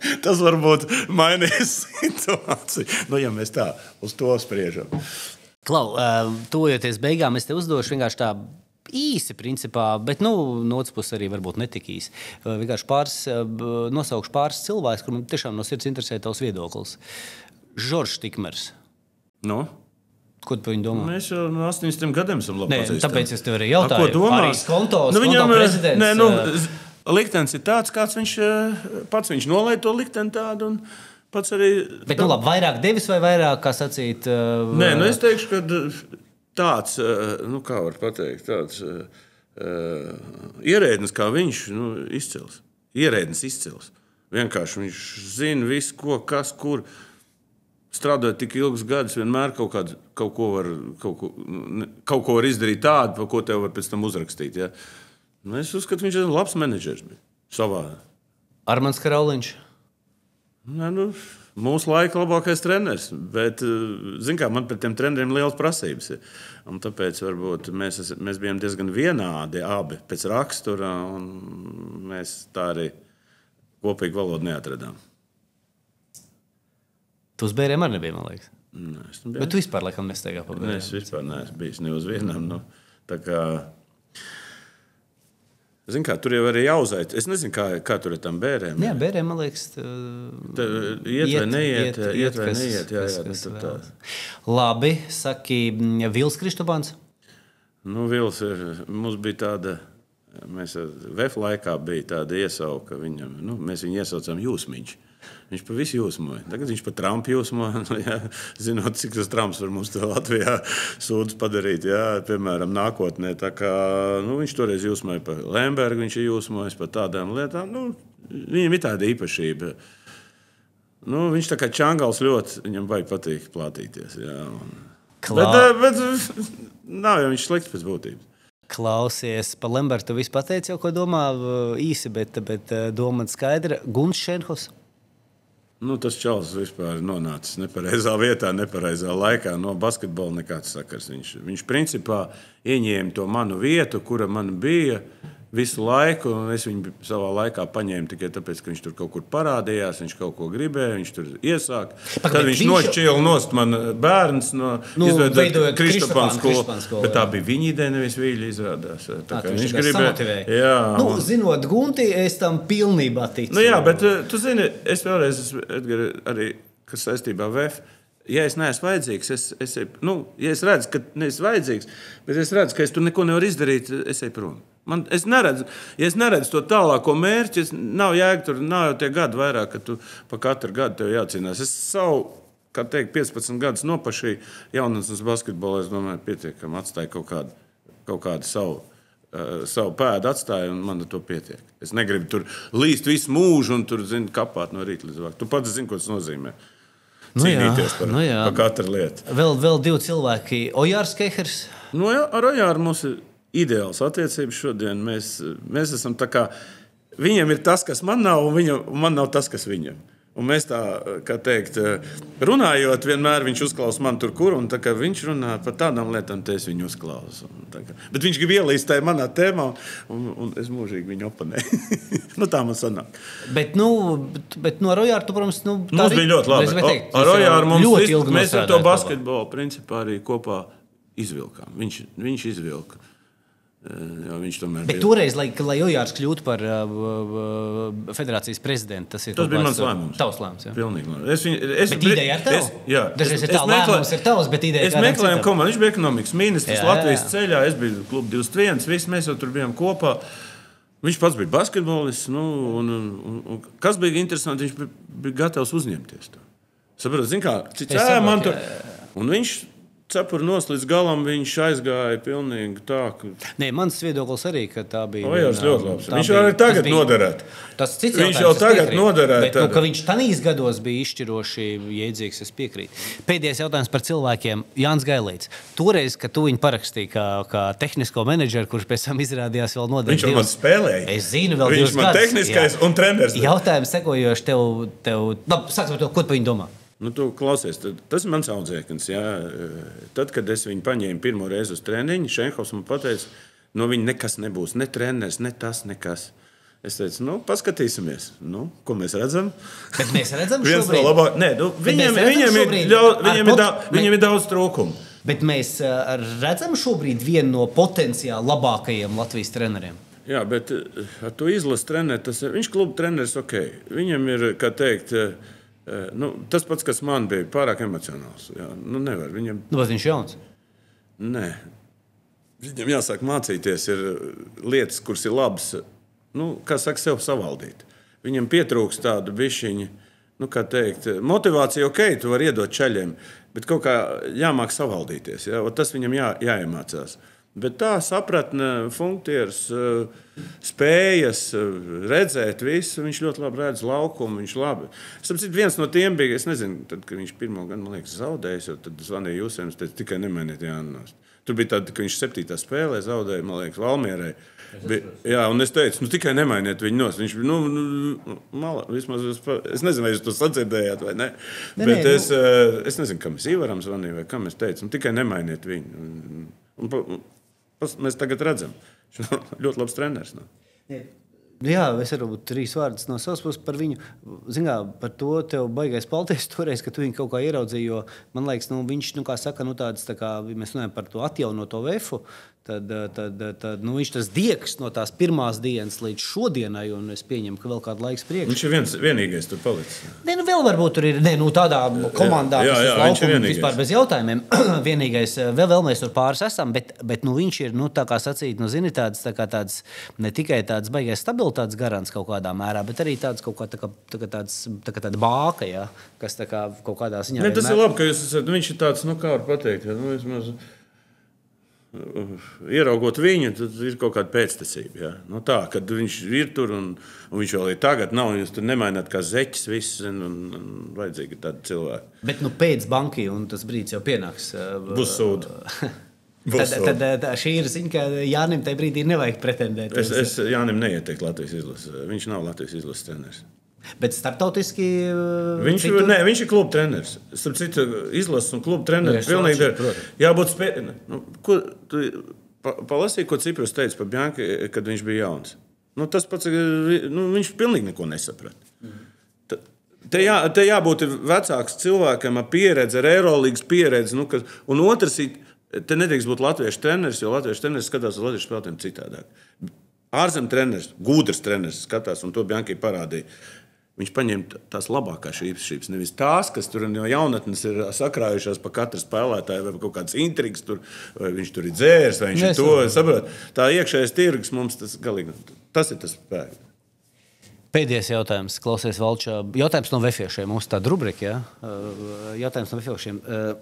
tas varbūt mainīs situāciju. Nu, ja mēs tā uz to spriežam. Klau, tojoties beigām, es te uzdošu vienkārši tā īsi, principā, bet nu, no otras puses arī varbūt netik īsi. Vienkārši pāris, nosaukšu pāris cilvēkus, kur man tiešām no sirds interesē tavs viedoklis. Žoržs Tikmers. Nu? Ko tu par viņu domā? Mēs jau no astoņdesmitiem gadiem esam labi pazīstami. Tāpēc es tev arī jautāju. Ko domā? Arī Skontos, nu, viņam, Skonto prezidents. Nē, nu, liktenis ir tāds, kāds viņš pats viņš nolaid to likteni tādu un pats arī... Bet nu labi, vairāk devis vai vairāk, kā sacīt? Uh, Nē, nu es teikšu, ka tāds, nu kā var pateikt, tāds uh, ierēdnis kā viņš, nu, izcils. Ierēdnis izcils. Vienkārši viņš zina visu, ko, kas, kur... Strādājot tik ilgus gadus, vienmēr kaut, kādu, kaut, ko var, kaut, ko, kaut ko var izdarīt tādu, par ko tev var pēc tam uzrakstīt. Ja? Es uzskatu, viņš ir labs menedžers. Savā. Armands Karauliņš? Nē, nu, mūsu laika labākais treneris. Bet, zin kā, man pret tiem treneriem liels prasības. Ja? Un tāpēc varbūt mēs, mēs bijām diezgan vienādi abi pēc rakstura, un mēs tā arī kopīgi valodu neatradām. Tu uz bēriem arī nebija, man liekas. Nē, es nebiju. Bet tu vispār laikam nesteigā pa bēriem. Nē, es vispār neesmu bijis ne uz vienam. Nu, tā kā... Zin kā, tur jau arī jāuzait. Es nezinu, kā, kā tur ir tam bēriem. Jā, bēriem, man liekas... Tā... Tā, iet, iet vai neiet, iet, iet, iet vai kas, neiet. Jā, jā, kas, kas tā. Labi, saki, Vils Kristopāns? Nu, Vils ir... Mums bija tāda... Mēs V F laikā bija tāda iesauka viņam. Nu, mēs viņu iesaucām Jūsmiņš. Viņš pa visu jūsmoja. Tagad viņš pa Trumpu jūsmoja. Nu, jā, zinot, cik tas Trumps var mums Latvijā sūdus padarīt. Jā, piemēram, nākotnē. Tā kā, nu, viņš toreiz jūsmoja pa Lembergu, viņš ir jūsmojis pa tādām lietām. Nu, viņam ir tāda īpašība. Nu, viņš tā kā Čangals ļoti, viņam vajag patīk plātīties. Jā. Bet, bet nav jau viņš slikts pēc būtības. Klausies, pa Lembergu tu visu pateici jau, ko domā īsi, bet, bet doma skaidra. Guns Šenhus? Nu, tas čals vispār nonācis nepareizā vietā, nepareizā laikā. No basketbola nekāds sakars. Viņš, viņš principā ieņēma to manu vietu, kura man bija visu laiku. Es viņu savā laikā paņēmu tikai tāpēc, ka viņš tur kaut kur parādījās, viņš kaut ko gribēja, viņš tur iesāk. Pag, Tad viņš, viņš nošķīla nost man bērns no nu, izveidot Kristopānu skolu. skolu bet tā bija viņa ideja, nevis Vīļa izrādās. Tā, tā kā viņš gribēja. Jā, nu, un... Zinot Gunti, es tam pilnībā ticu. Nu jā, bet tu zini, es vēlreiz esmu, Edgar, arī, kas saistībā V F, ja es neesmu vajadzīgs, es, es, nu, ja es redzu, ka neesmu vajadzīgs, bet es redzu, ka es tur neko nevaru izdarīt, es eju prom. Man, es neredzu, ja es neredzu to tālāko mērķi, es, nav jēga tur, nav jau tie gadi vairāk, ka tu pa katru gadu tev jācīnās. Es savu, kā teikt, piecpadsmit gadus nopašīju jaunatnes basketbolā, es domāju, pietiekami atstāju kaut kādu, kaut kādu savu, uh, savu pēdu atstāju, un man ar to pietiek. Es negribu tur līst visu mūžu un tur, zini, kapāt no rīta līdz vakar. Tu pats zini, ko tas nozīmē. Cīnīties par, nu jā, nu par katru lietu. Vēl, vēl divi cilvēki. Ojārs Kehers? Nu jā, ar Ojāru mums ir ideāls attiecības šodien. Mēs, mēs esam tā kā, viņam ir tas, kas man nav, un, viņam, un man nav tas, kas viņam. Un mēs tā, kā teikt, runājot, vienmēr viņš uzklausa man tur kur, un tā kā viņš runā par tādām lietām, te es viņu uzklausu. Bet viņš grib ielīst tajā manā tēmā, un, un es mūžīgi viņu oponēju. Nu, tā man sanāk. Bet, nu, bet, bet nu, ar Ojāru, tu, protams, nu, tā mums bija ļoti labi. Teikt, ar Ojāru mums ļoti ilgi mēs ar to basketbolu principā arī kopā izvilkām. Viņš, viņš izvilka. Jā, viņš tomēr bet bija. Toreiz, lai, lai Ojārs kļūtu par uh, federācijas prezidentu, tas ir tas bija mans lēmums. Tavs lēmums, jā. Pilnīgi. Es, es, bet ideja ir tavs? Jā. Dažreiz ir tā, lēmums ir tavs, bet ideja es meklēju komandu. Viņš bija ekonomikas ministrs Latvijas ceļā, es biju klubu divdesmit viens, visi mēs jau tur bijām kopā. Viņš pats bija basketbolists, nu, un, un, un kas bija interesanti, viņš bija, bija gatavs uzņemties to. Sapratu, zin kā, cits ē, man tur. Un viņš cepuri nos līdz galam, viņš aizgāja pilnīgi tā, ka... Nē, mans viedoklis arī, ka tā bija... Ojārs ļoti labs. Viņš jau arī tagad bija, noderēt. Tas cits viņš jau tagad noderēt. Bet, nu, ka viņš tanīs gados bija izšķiroši jēdzīgs, es piekrītu. Pēdējais jautājums par cilvēkiem. Jānis Gailīts. Toreiz, kad tu viņu parakstīji kā, kā tehnisko menedžeru, kurš pēc tam izrādījās vēl noderēt... Viņš divas... man spēlēja. Es zinu vēl viņš divas gadus. Viņš man tehniskais jā. Un treneris. Jautājums sekojoši tev... tev... Labi, sāksim ar to, ko tu par viņu domā? Nu, tu klausies, tas ir mans audzēknis. Jā. Tad, kad es viņu paņēmu pirmo reizi uz treniņu, Šenhovs man pateica, no viņa nekas nebūs, ne treneris, ne tas, nekas. Es teicu, nu, paskatīsimies, nu, ko mēs redzam. Bet mēs redzam Viens šobrīd. no labāk, nē, nu, viņiem, viņiem, ir, ļau, viņiem, ir, daudz, viņiem ir daudz trūkumu. Bet mēs uh, redzam šobrīd vienu no potenciāli labākajiem Latvijas treneriem. Jā, bet ar to izlases treneru, tas ir, viņš kluba treneris, ok. Viņam ir, kā teikt, nu, tas pats, kas man bija, pārāk emocionāls. Jā, nu, nevar. Viņam... Nu, bet viņš jauns? Nē. Viņam jāsāk mācīties, ir lietas, kuras ir labas, nu, kā saka, sev savaldīt. Viņam pietrūks tādu bišķiņu, nu, kā teikt, motivācija, ok, tu var iedot čaļiem, bet kaut kā jāmāk savaldīties. Jā? Tas viņam jā, jāiemācās. Bet tā sapratne, funkcijas, spējas redzēt visu, viņš ļoti labi redz laukumu, viņš labi. Sapratu, viens no tiem bija, es nezinu, tad, kad viņš pirmo gan, man liekas, zaudējis, tad zvanīja Jusēm, es teicu, tikai nemainiet Jānis. Tur bija tāda, ka viņš septītā spēlē zaudēja, man liekas, Valmierai. Bija, jā, un es teicu, nu tikai nemainiet viņu nos. Viņš bija, nu, nu mala, vismaz, es, es nezinu, vai jūs to sadzirdējāt vai ne, ne bet nē, es, nu... es nezinu, kam es Ivaram zvanīju vai kam es teicu, nu tikai nemainiet viņu. Un, un, un, mēs tagad redzam, viņš ir ļoti labs treneris. No. Jā, es varu būt trīs vārdus no savas puses par viņu. Zinā, par to tev baigais paldies toreiz, ka tu viņu kaut kā ieraudzīji, jo man liekas, nu, viņš, nu, kā saka, nu, tāds, tā kā mēs runājam par to atjaunoto vefu, tad, tad, tad nu, viņš tas diegs no tās pirmās dienas līdz šodienai, un es pieņemu, ka vēl kādu laiks priekš. Viņš ir viens, vienīgais tur palicis. Ne, nu, vēl varbūt tur ir, ne, nu, tādā komandā, jā, jā, jā, kas ir laukuma vispār bez jautājumiem. Vienīgais, vēl, vēl mēs tur pāris esam, bet, bet nu, viņš ir, nu, tā kā sacīt, nu, zini, tāds, tā kā tāds, ne tikai tāds baigais stabilitātes garants kaut kādā mērā, bet arī tāds kaut kā, tā kā, tā kā tāds, tā kā tāda bāka, ja, kas tā kā kaut kādā ziņā. Ne, tas vienmēr... ir labi, ka jūs esat, viņš ir tāds, nu, kā var pateikt, ja, nu, vismaz... Ieraugot viņu, tad ir kaut kāda pēctecība. Ja? Nu tā, kad viņš ir tur un, un viņš vēl ir tagad, nav, jūs tur nemaināt kā zeķis, viss, un, un, un vajadzīgi tādi cilvēki. Bet nu pēc banki, un tas brīdis jau pienāks. Būs sūda. Tad, tad tā, šī ir ziņa, ka Jānim tajā brīdī nevajag pretendēt. Es, es Jānim neieteiktu Latvijas izlases. Viņš nav Latvijas izlases treneris. Bet starptautiski... Viņš, citu... ne, viņš ir kluba treneris. Starp citu, izlases un kluba treneris. Pilnīgi ir jābūt spēj... Nu, ko, tu pa, palasīji, ko Ciprus teica par Bjanki, kad viņš bija jauns. Nu, tas pats, nu, viņš pilnīgi neko nesaprata. Mm. Te, jā, te jābūt vecāks cilvēkam ar pieredzi, ar Eirolīgas pieredzi. Nu, kas, un otrs, te nedrīkst būt latviešu treneris, jo latviešu treneris skatās uz latviešu spēlētājiem citādāk. Ārzem treneris, gudrs treneris skatās, un to Bjanki parādīja. Viņš paņem tās labākās īpašības, nevis tās, kas tur no jaunatnes ir sakrājušās pa katru spēlētāju, vai kaut kāds intrigs, tur, vai viņš tur ir dzērs, vai viņš Nes, ir to, saprot. Tā iekšējais tirgus mums tas galīgi, tas ir tas spēks. Pēdējais jautājums, klausies Valčā. Jautājums no vefiešiem, mums tāda rubrika, ja? Jautājums no vefiešiem.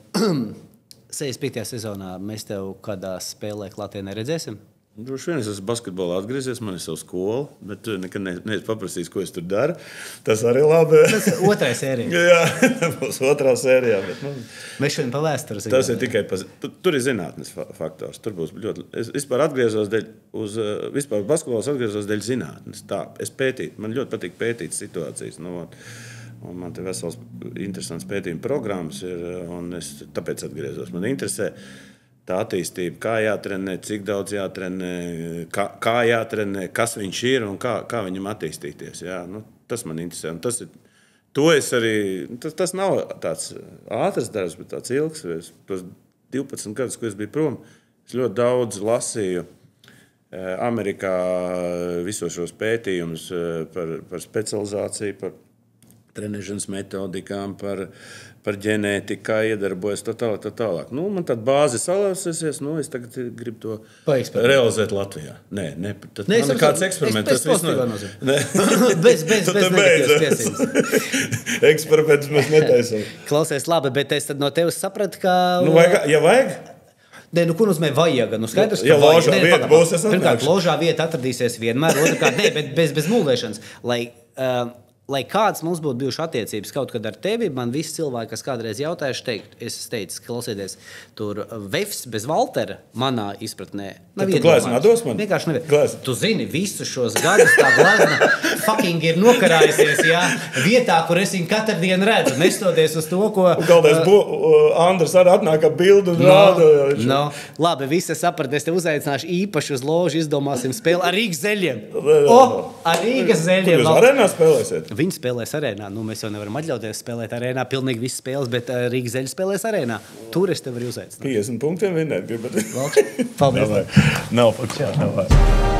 sešdesmit piektajā sezonā mēs tev kādā spēlē klātienē redzēsim? Droši vien es esmu basketbolā atgriezies, man ir savu skolu, bet tu nekad ne, neesi paprasījis, ko es tur daru. Tas arī labi. Tas ir otrā sērija. Jā, būs otrā sērijā. Bet, nu, mēs šodien pa vēsturi. Tas ir tikai pa, tu, tur ir zinātnes faktors. Tur būs ļoti... Es vispār atgriezos dēļ uz... Vispār basketbolos atgriezos dēļ zinātnes. Tā, es pētīju. Man ļoti patīk pētīt situācijas. Nu, un man te vesels interesants pētījuma programmas ir, un es tāpēc atgriezos. Man interesē tā attīstība, kā jātrenē, cik daudz jātrenē, kā, kā jātrenē, kas viņš ir un kā, kā viņam attīstīties. Jā, nu, tas man interesē. Un tas ir, to es arī, tas, tas nav tāds ātrs darbs, bet tāds ilgs. Es, tos divpadsmit gadus, ko es biju prom, es ļoti daudz lasīju Amerikā visos šos pētījumus par, par specializāciju, par trenēšanas metodikām, par, par ģenētiku, kā iedarbojas, tā tālāk, tā tālāk. Nu, man tāda bāze salāsies, nu, es tagad gribu to realizēt Latvijā. Nē, ne, tas ne, nav nekāds eksperiments. Es, es tas viss no... bez, bez, bez negatīvas tiesības. Eksperiments mēs netaisam. Klausies labi, bet es tad no tevis sapratu, ka... Nu, vajag, ja vajag... Nē, nu, ko nozīmē vajag? Nu, skaidrs, ka ja ložā vajag. vieta būs, es atnākšu. Pirmkārt, ložā vieta atradīsies vienmēr, otrkārt, nē, bet bez, bez mūlēšanas. Lai... Uh, lai kāds mums būtu bijuši attiecības kaut kad ar tevi, man visi cilvēki, kas kādreiz jautājuši, teikt, es teicu, klausieties, tur Vefs bez Valtera, manā izpratnē. Tad tu glāzna dos man? Vienkārši nevar. Glāzna. Tu zini, visus šos gadus tā glāzna fucking ir nokarājusies, jā, vietā, kur es viņu katru dienu redzu, nestoties uz to, ko... Galvenais, uh, Andrs arī atnāk ar bildu un no, rāda. No. Labi, visi saprat, es te uzaicināšu īpaši uz ložu, izdomāsim spēli ar Rīgas zeļiem. O, ar Rīgas zeļiem. Tur jūs arēnā spēlēsiet? Viņi spēlēs arēnā. Nu, mēs jau nevaram atļauties spēlēt arēnā. Pilnīgi viss spēles, bet uh, Rīgas zeļi spēlēs arēnā. Tur es tev varu uzaicināt. piecdesmit punktiem vinnēt, gribat? Paldies. Nav pat jā, nav.